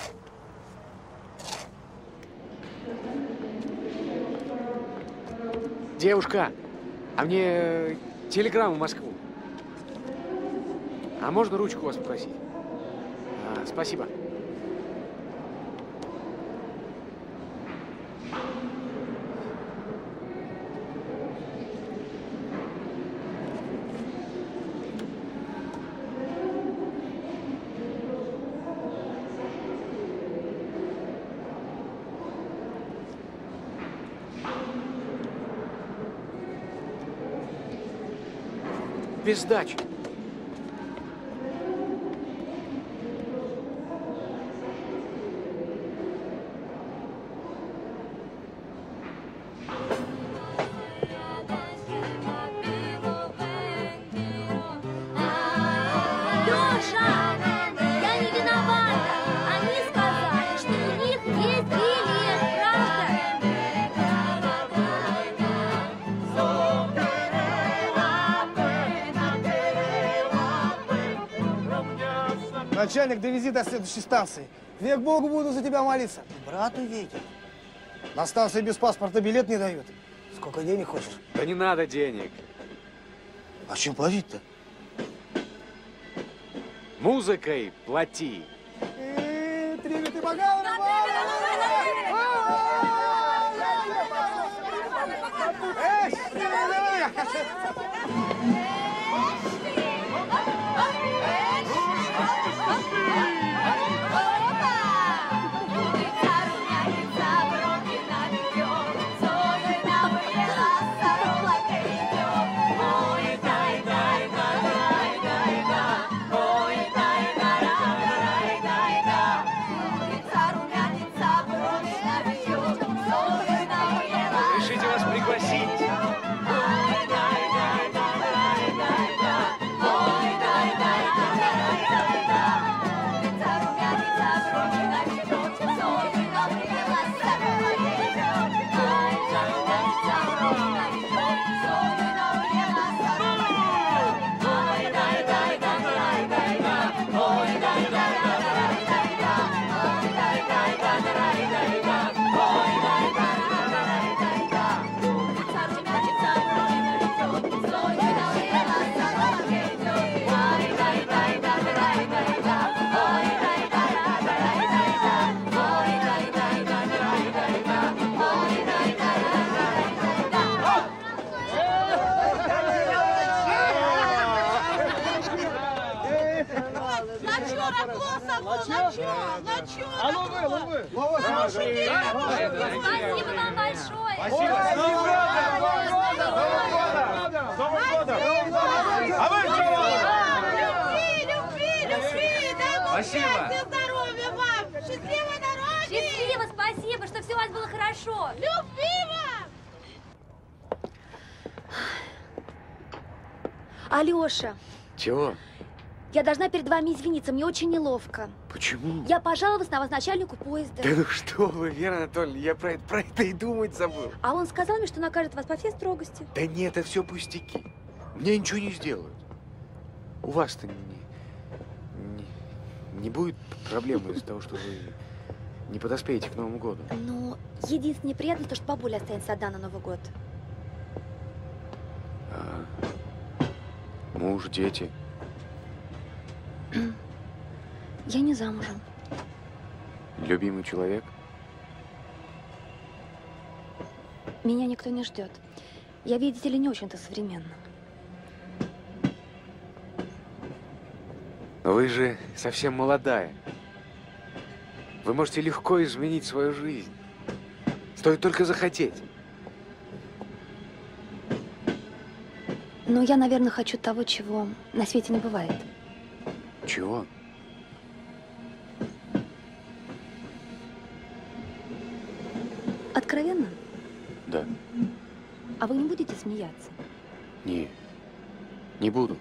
Девушка, а мне телеграмму в Москву. А можно ручку у вас попросить? А, спасибо. Без сдачи. Лёша! Я не виновата! Они сказали, что у них есть билет, правда? Начальник, довези до следующей станции. Век Богу буду за тебя молиться. Брат увидел. На станции без паспорта билет не дают. Сколько денег хочешь? Да не надо денег. А чем платить-то? Музыкой плати. Три ты богал, Эх, Спасибо вам большое. Спасибо. С Новым годом! С Новым годом! А вы чего? Любви, любви, любви! Дай Бог Спасибо. счастья, здоровья вам! Счастливой дороги! Счастливо, спасибо, что все у вас было хорошо! Любви вам! Алёша, Чего? я должна перед вами извиниться, мне очень неловко. Почему? Я пожаловалась на вас начальнику поезда. Да ну что вы, Вера Анатольевна, я про это, про это и думать забыл. А он сказал мне, что накажет вас по всей строгости. Да нет, это все пустяки. Мне ничего не сделают. У вас-то не, не, не будет проблемы из-за того, что вы не подоспеете к Новому году. Но единственная неприятность, то, что бабуля останется одна на Новый год. А, муж, дети. Я не замужем. Любимый человек. Меня никто не ждет. Я, видите ли, не очень-то современна. Но вы же совсем молодая. Вы можете легко изменить свою жизнь. Стоит только захотеть. Но я, наверное, хочу того, чего на свете не бывает. Чего? Откровенно? Да. А вы не будете смеяться? Не, не буду.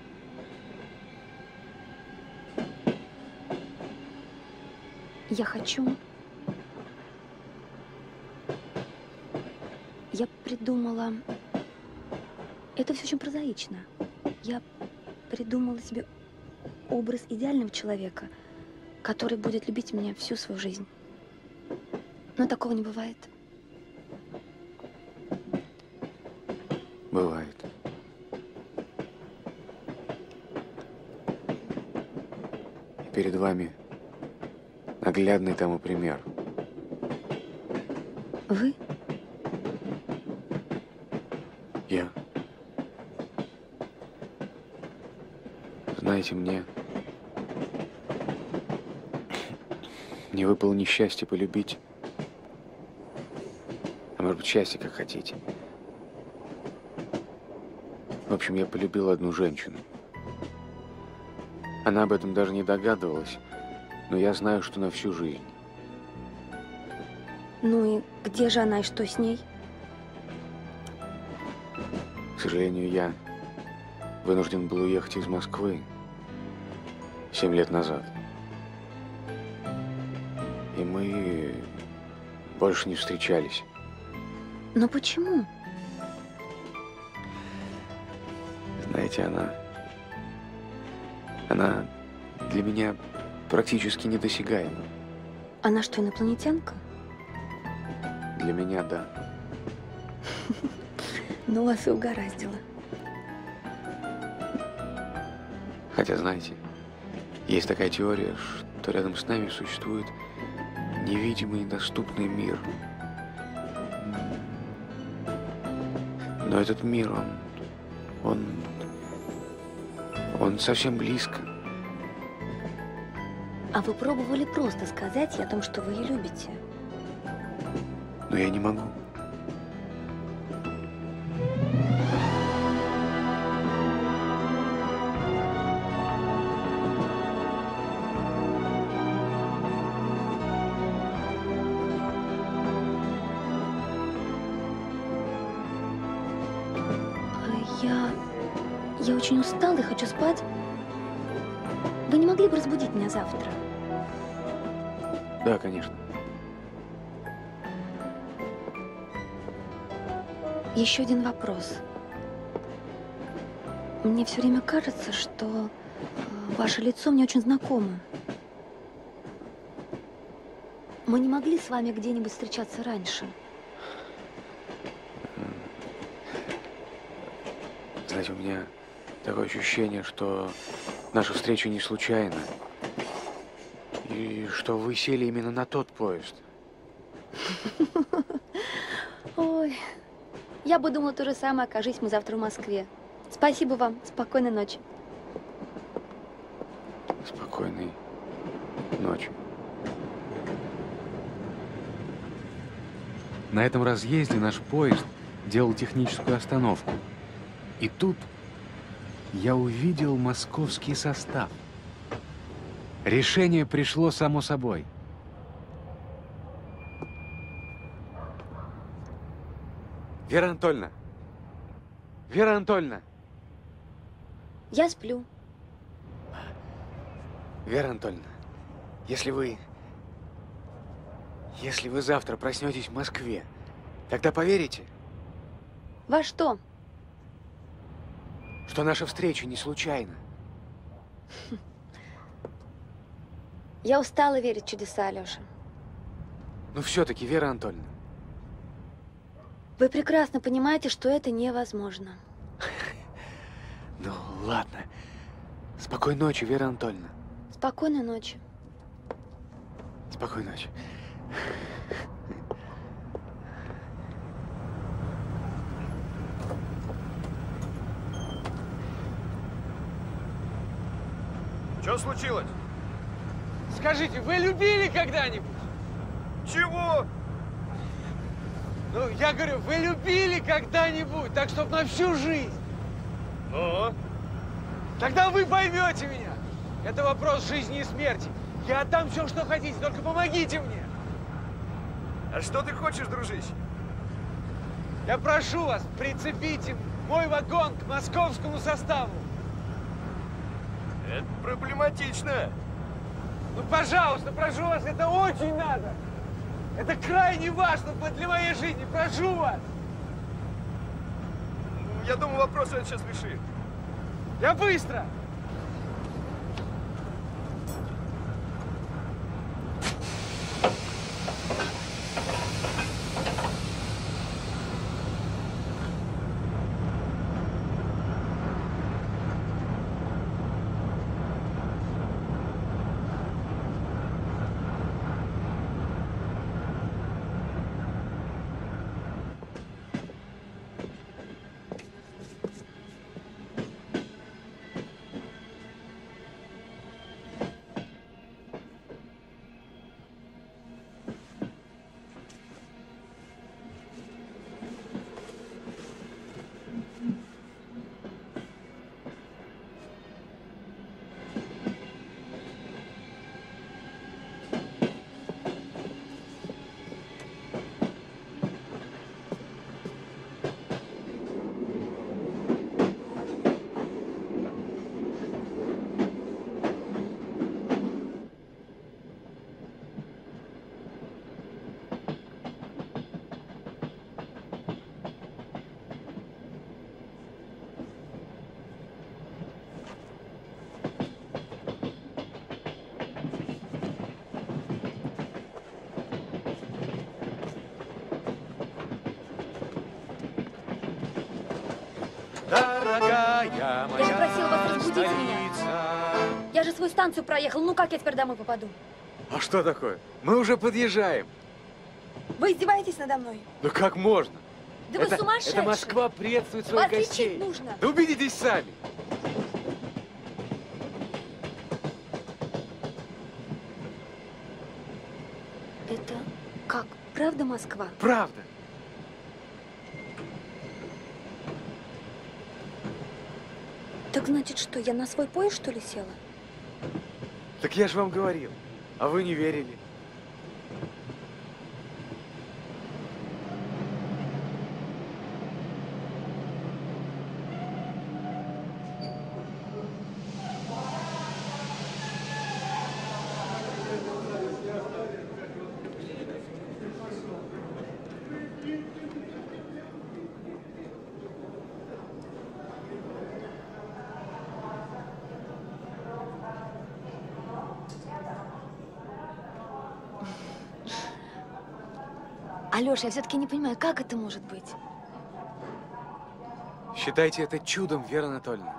Я хочу... Я придумала... Это все очень прозаично. Я придумала себе образ идеального человека, который будет любить меня всю свою жизнь. Но такого не бывает. Бывает. И перед вами наглядный тому пример. Вы? Я. Знаете, мне... Мне выпало несчастье полюбить. А может быть, счастье, как хотите. В общем, я полюбил одну женщину. Она об этом даже не догадывалась, но я знаю, что на всю жизнь. Ну и где же она и что с ней? К сожалению, я вынужден был уехать из Москвы семь лет назад. И мы больше не встречались. Но почему? Знаете, она... Она для меня практически недосягаема. Она что, инопланетянка? Для меня, да. Ну, вас и угораздило. Хотя, знаете, есть такая теория, что рядом с нами существует невидимый и доступный мир. Но этот мир, он... Он... Он совсем близко. А вы пробовали просто сказать ей о том, что вы ее любите? Но я не могу. Я... Я очень устала и хочу спать. Вы не могли бы разбудить меня завтра? Да, конечно. Еще один вопрос. Мне все время кажется, что ваше лицо мне очень знакомо. Мы не могли с вами где-нибудь встречаться раньше? Знаете, у меня такое ощущение, что наша встреча не случайна. И что вы сели именно на тот поезд. Ой, я бы думала то же самое, окажись мы завтра в Москве. Спасибо вам. Спокойной ночи. Спокойной ночи. На этом разъезде наш поезд делал техническую остановку. И тут я увидел московский состав. Решение пришло само собой. Вера Анатольевна! Вера Анатольевна! Я сплю. Вера Анатольевна, если вы... Если вы завтра проснетесь в Москве, тогда поверите, Во что? что наша встреча не случайна. Я устала верить в чудеса, Алёша. Но все-таки, Вера Анатольевна, Вы прекрасно понимаете, что это невозможно. ну ладно. Спокойной ночи, Вера Анатольевна. Спокойной ночи. Спокойной ночи. Что случилось? Скажите, вы любили когда-нибудь? Чего? Ну, я говорю, вы любили когда-нибудь, так чтоб на всю жизнь? Ну? Тогда вы поймете меня. Это вопрос жизни и смерти. Я отдам все, что хотите, только помогите мне. А что ты хочешь, дружище? Я прошу вас, прицепите мой вагон к московскому составу. Это проблематично. Ну, пожалуйста, прошу вас, это очень надо. Это крайне важно для моей жизни. Прошу вас. Я думаю, вопрос это сейчас решим. Я быстро. Дорогая моя Я же просила вас разбудить столица. меня. Я же свою станцию проехала. Ну как я теперь домой попаду? А что такое? Мы уже подъезжаем. Вы издеваетесь надо мной? Ну как можно? Да вы это, сумасшедший. это Москва приветствует своих Вас лечить гостей. нужно. Да убедитесь сами. Это как? Правда Москва? Правда. Так значит что, я на свой поезд что ли села? Так я же вам говорил, а вы не верили. Алёша, я все-таки не понимаю, как это может быть? Считайте это чудом, Вера Анатольевна.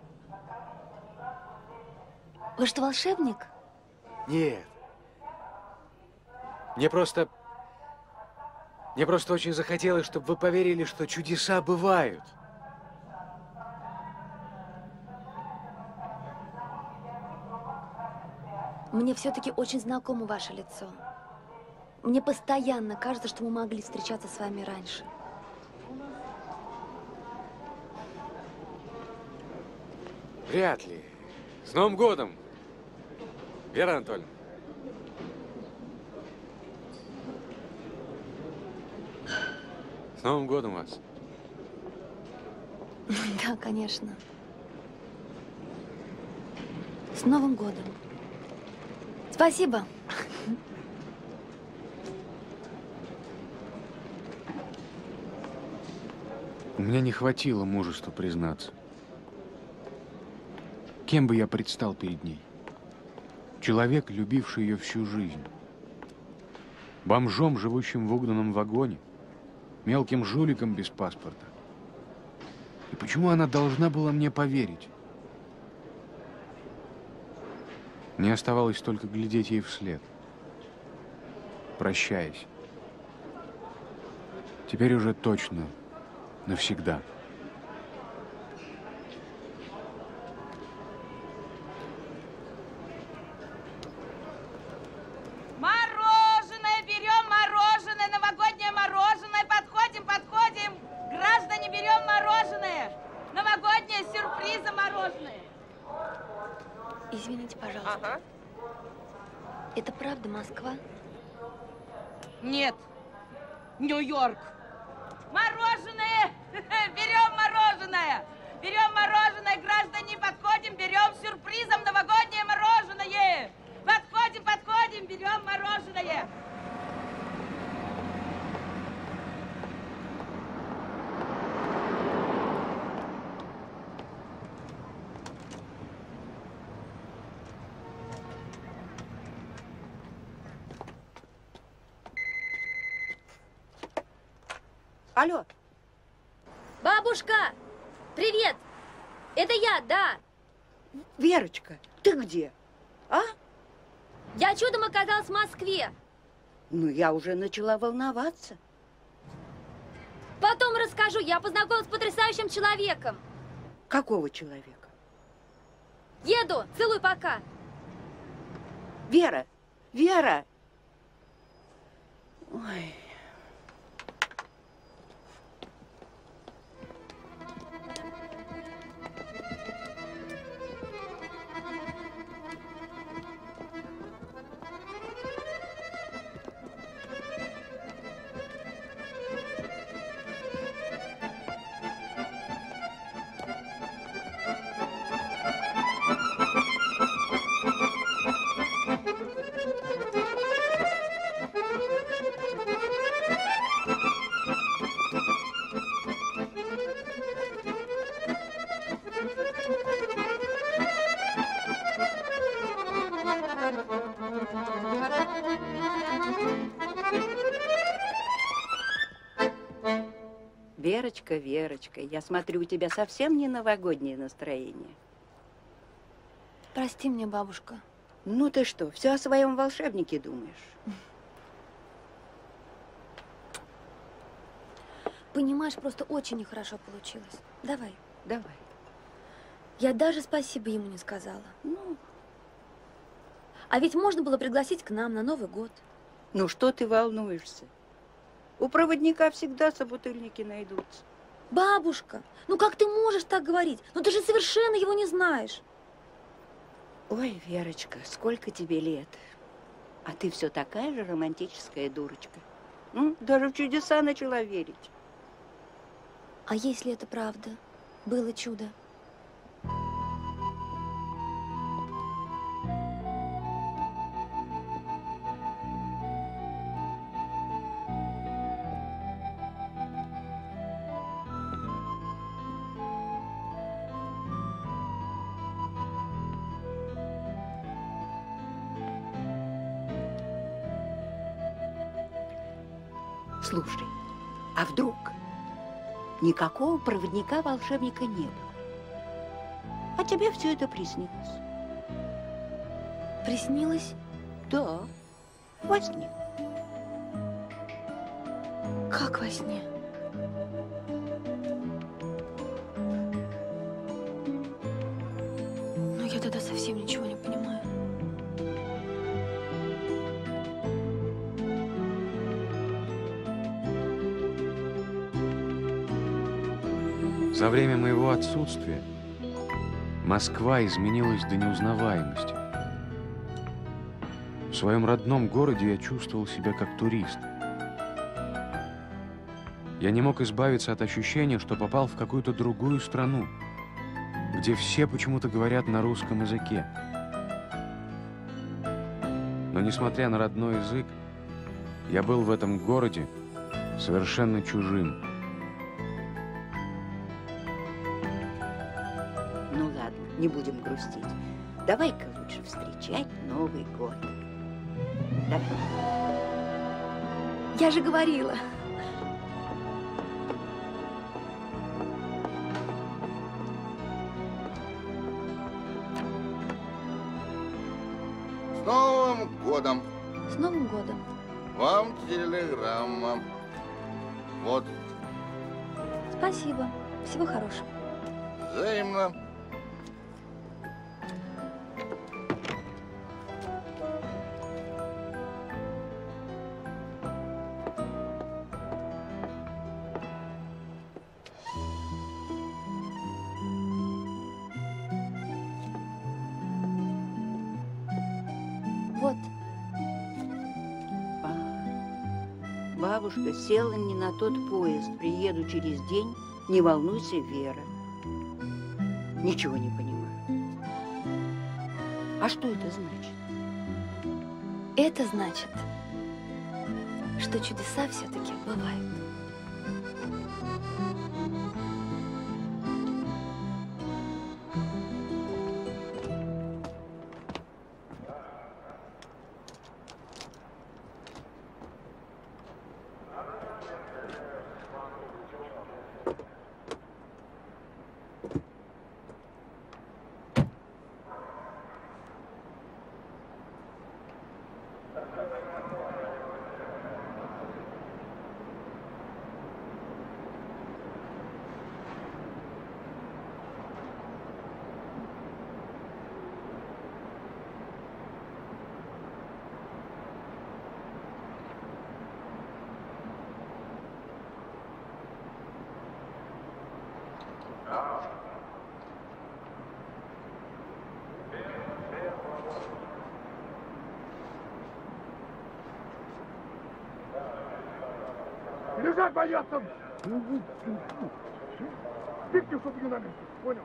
Вы что, волшебник? Нет. Мне просто... Мне просто очень захотелось, чтобы вы поверили, что чудеса бывают. Мне все-таки очень знакомо ваше лицо. Мне постоянно кажется, что мы могли встречаться с вами раньше. Вряд ли. С Новым годом, Вера Анатольевна. С Новым годом вас. Да, конечно. С Новым годом. Спасибо. У меня не хватило мужества признаться. Кем бы я предстал перед ней? Человек, любивший ее всю жизнь. Бомжом, живущим в угнанном вагоне. Мелким жуликом без паспорта. И почему она должна была мне поверить? Мне оставалось только глядеть ей вслед, прощаясь. Теперь уже точно, навсегда. Мороженое, берем мороженое, новогоднее мороженое. Подходим, подходим. Граждане, берем мороженое. Новогоднее, с сюрпризом мороженое. Извините, пожалуйста. Ага. Это правда Москва? Нет, Нью-Йорк. Мороженое! Берем мороженое! Берем мороженое, граждане, подходим, берем с сюрпризом новогоднее мороженое! Подходим, подходим, берем мороженое! Алло. Бабушка! Привет! Это я, да. Верочка, ты где? А? Я чудом оказалась в Москве. Ну, я уже начала волноваться. Потом расскажу. Я познакомилась с потрясающим человеком. Какого человека? Еду. Целуй, пока. Вера! Вера! Ой... Верочка, Верочка, я смотрю, у тебя совсем не новогоднее настроение. Прости меня, бабушка. Ну ты что, все о своем волшебнике думаешь? Понимаешь, просто очень нехорошо получилось. Давай. Давай. Я даже спасибо ему не сказала. Ну. А ведь можно было пригласить к нам на Новый год. Ну что ты волнуешься? У проводника всегда собутыльники найдутся. Бабушка, ну как ты можешь так говорить? Ну ты же совершенно его не знаешь. Ой, Верочка, сколько тебе лет? А ты все такая же романтическая дурочка. М? Даже в чудеса начала верить. А если это правда? Было чудо. Слушай, а вдруг никакого проводника-волшебника не было? А тебе все это приснилось? Приснилось? Да, во сне. Как во сне? Ну, я тогда совсем ничего не понимаю. За время моего отсутствия Москва изменилась до неузнаваемости. В своем родном городе я чувствовал себя как турист. Я не мог избавиться от ощущения, что попал в какую-то другую страну, где все почему-то говорят на русском языке. Но несмотря на родной язык, я был в этом городе совершенно чужим. Ну ладно, не будем грустить. Давай-ка лучше встречать Новый год. Давай. Я же говорила. С Новым годом! С Новым годом! Вам телеграмма. Вот. Спасибо. Всего хорошего. Взаимно. Вот. Бабушка села не на тот поезд. Приеду через день. Не волнуйся, Вера. Ничего не понимаю. А что это значит? Это значит, что чудеса все-таки бывают. Лежать бояться! Спите, чтобы не на месте, понял?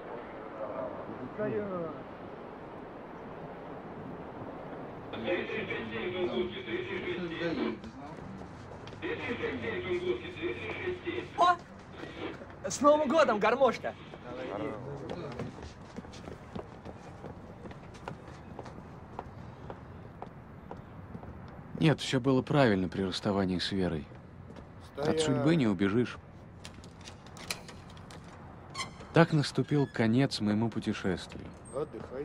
О! С Новым годом, гармошка! Нет, все было правильно при расставании с Верой. От судьбы не убежишь. Так наступил конец моему путешествию. Отдыхай.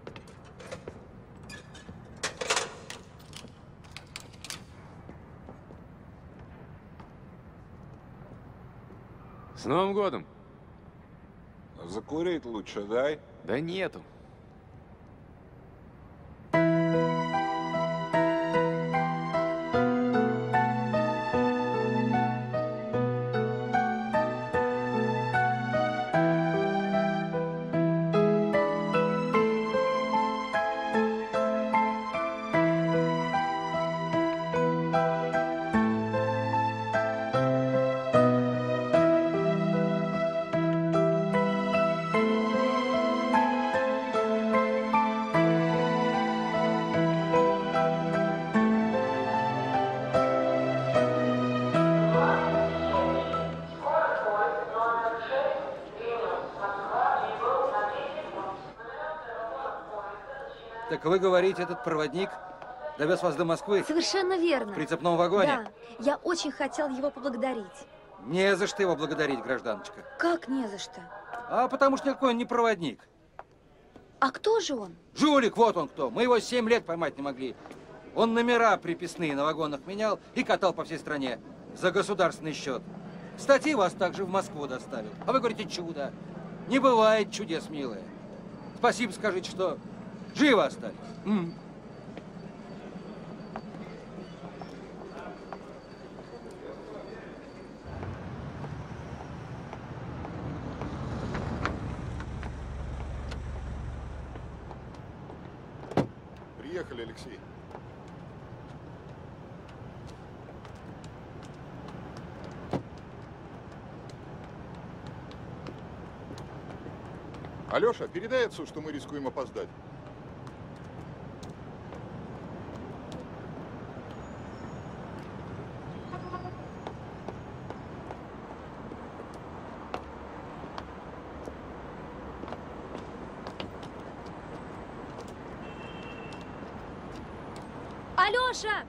С Новым годом! Закурить лучше дай. Да нету. Так вы говорите, этот проводник довез вас до Москвы? Совершенно верно. В прицепном вагоне? Да. Я очень хотел его поблагодарить. Не за что его благодарить, гражданочка. Как не за что? А потому что никакой он не проводник. А кто же он? Жулик, вот он кто. Мы его семь лет поймать не могли. Он номера приписные на вагонах менял и катал по всей стране за государственный счет. Кстати, вас также в Москву доставил. А вы говорите, чудо. Не бывает чудес, милая. Спасибо скажите, что живы остались. М. Анатолий, Алексей. Алеша, передай отцу, что мы рискуем опоздать. Алеша!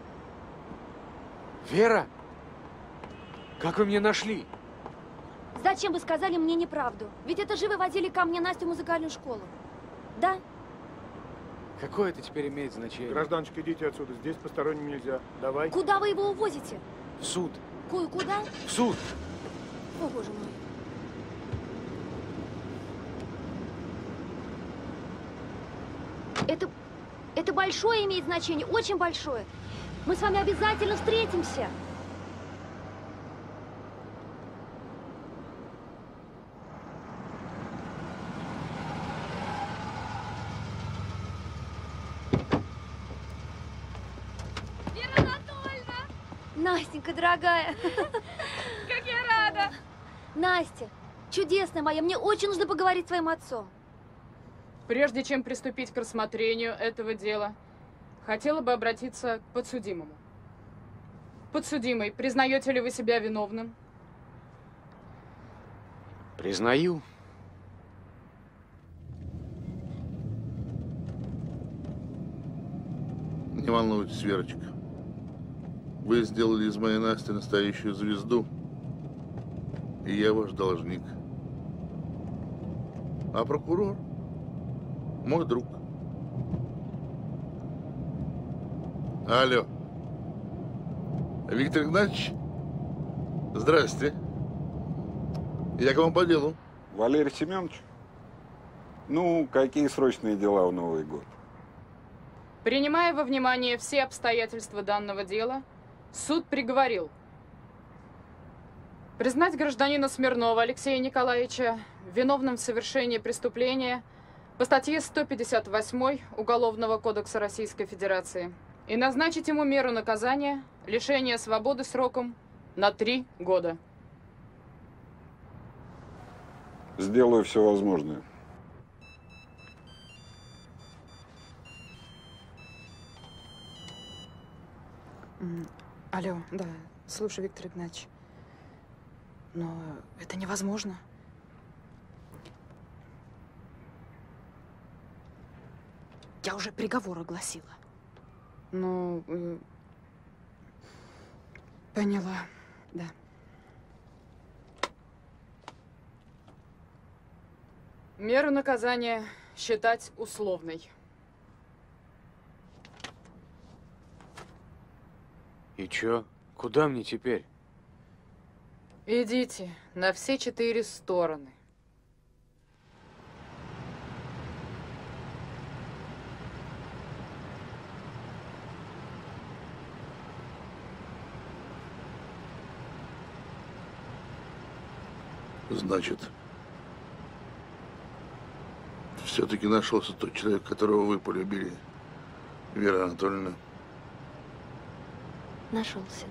Вера! Как вы меня нашли? Зачем вы сказали мне неправду? Ведь это же вы водили ко мне Настю в музыкальную школу. Да? Какое это теперь имеет значение? Гражданочка, идите отсюда. Здесь посторонним нельзя. Давай. Куда вы его увозите? В суд. Ку- Куда? В суд. О, боже мой. Это, это большое имеет значение, очень большое. Мы с вами обязательно встретимся. Вера Анатольевна! Настенька, дорогая. Как я рада! Настя, чудесная моя, мне очень нужно поговорить с твоим отцом. Прежде чем приступить к рассмотрению этого дела, хотела бы обратиться к подсудимому. Подсудимый, признаете ли вы себя виновным? Признаю. Не волнуйтесь, Верочка. Вы сделали из моей Насти настоящую звезду, и я ваш должник. А прокурор – мой друг. Алло. Виктор Игнатьевич, здрасте. Я к вам по делу. Валерий Семенович, ну, какие срочные дела в Новый год? Принимая во внимание все обстоятельства данного дела, суд приговорил признать гражданина Смирнова Алексея Николаевича виновным в совершении преступления по статье сто пятьдесят восемь Уголовного кодекса Российской Федерации и назначить ему меру наказания лишения свободы сроком на три года. Сделаю все возможное. Алло, да, слушай, Виктор Игнатьевич, но это невозможно. Я уже приговор огласила. Ну, э, поняла, да. Меру наказания считать условной. И чё? Куда мне теперь? Идите на все четыре стороны. Значит, все-таки нашелся тот человек, которого вы полюбили, Вера Анатольевна. Нашелся.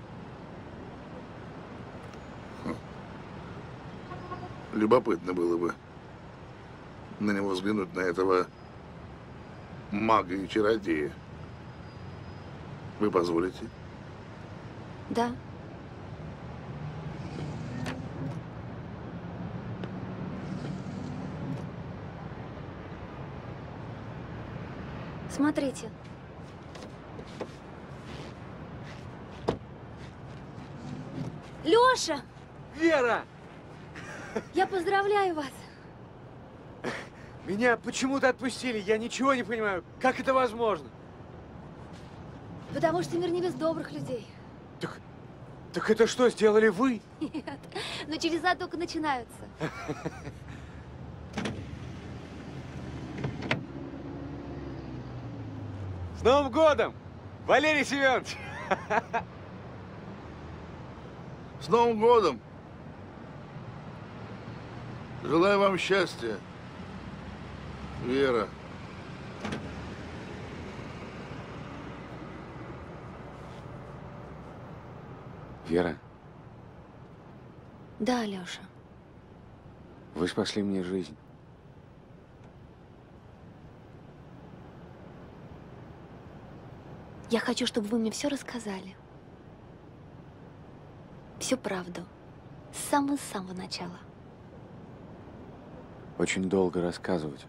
Хм. Любопытно было бы на него взглянуть, на этого мага и чародея. Вы позволите? Да. Смотрите. Лёша! Вера! Я поздравляю вас. Меня почему-то отпустили. Я ничего не понимаю. Как это возможно? Потому что мир не без добрых людей. Так, так это что, сделали вы? Нет, но чудеса только начинаются. С Новым годом, Валерий Семенович! С Новым годом! Желаю вам счастья, Вера. Вера, Да, Леша. вы спасли мне жизнь. Я хочу, чтобы вы мне все рассказали. Всю правду. С самого-самого начала. Очень долго рассказывать.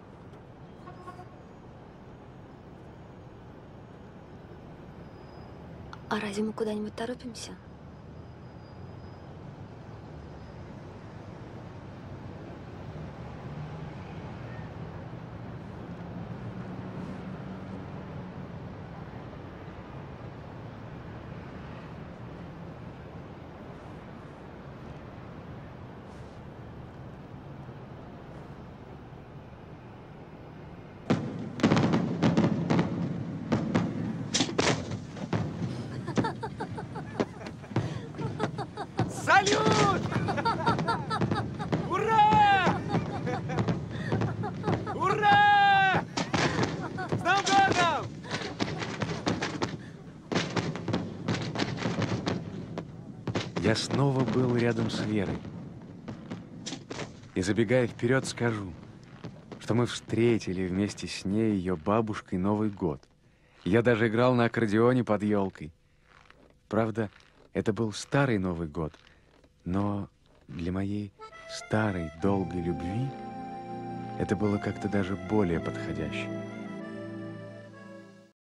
А разве мы куда-нибудь торопимся? Салют! Ура! Ура! С Новым годом! Я снова был рядом с Верой. И забегая вперед, скажу, что мы встретили вместе с ней и ее бабушкой Новый год. Я даже играл на аккордеоне под елкой. Правда, это был старый Новый год, но для моей старой, долгой любви это было как-то даже более подходяще.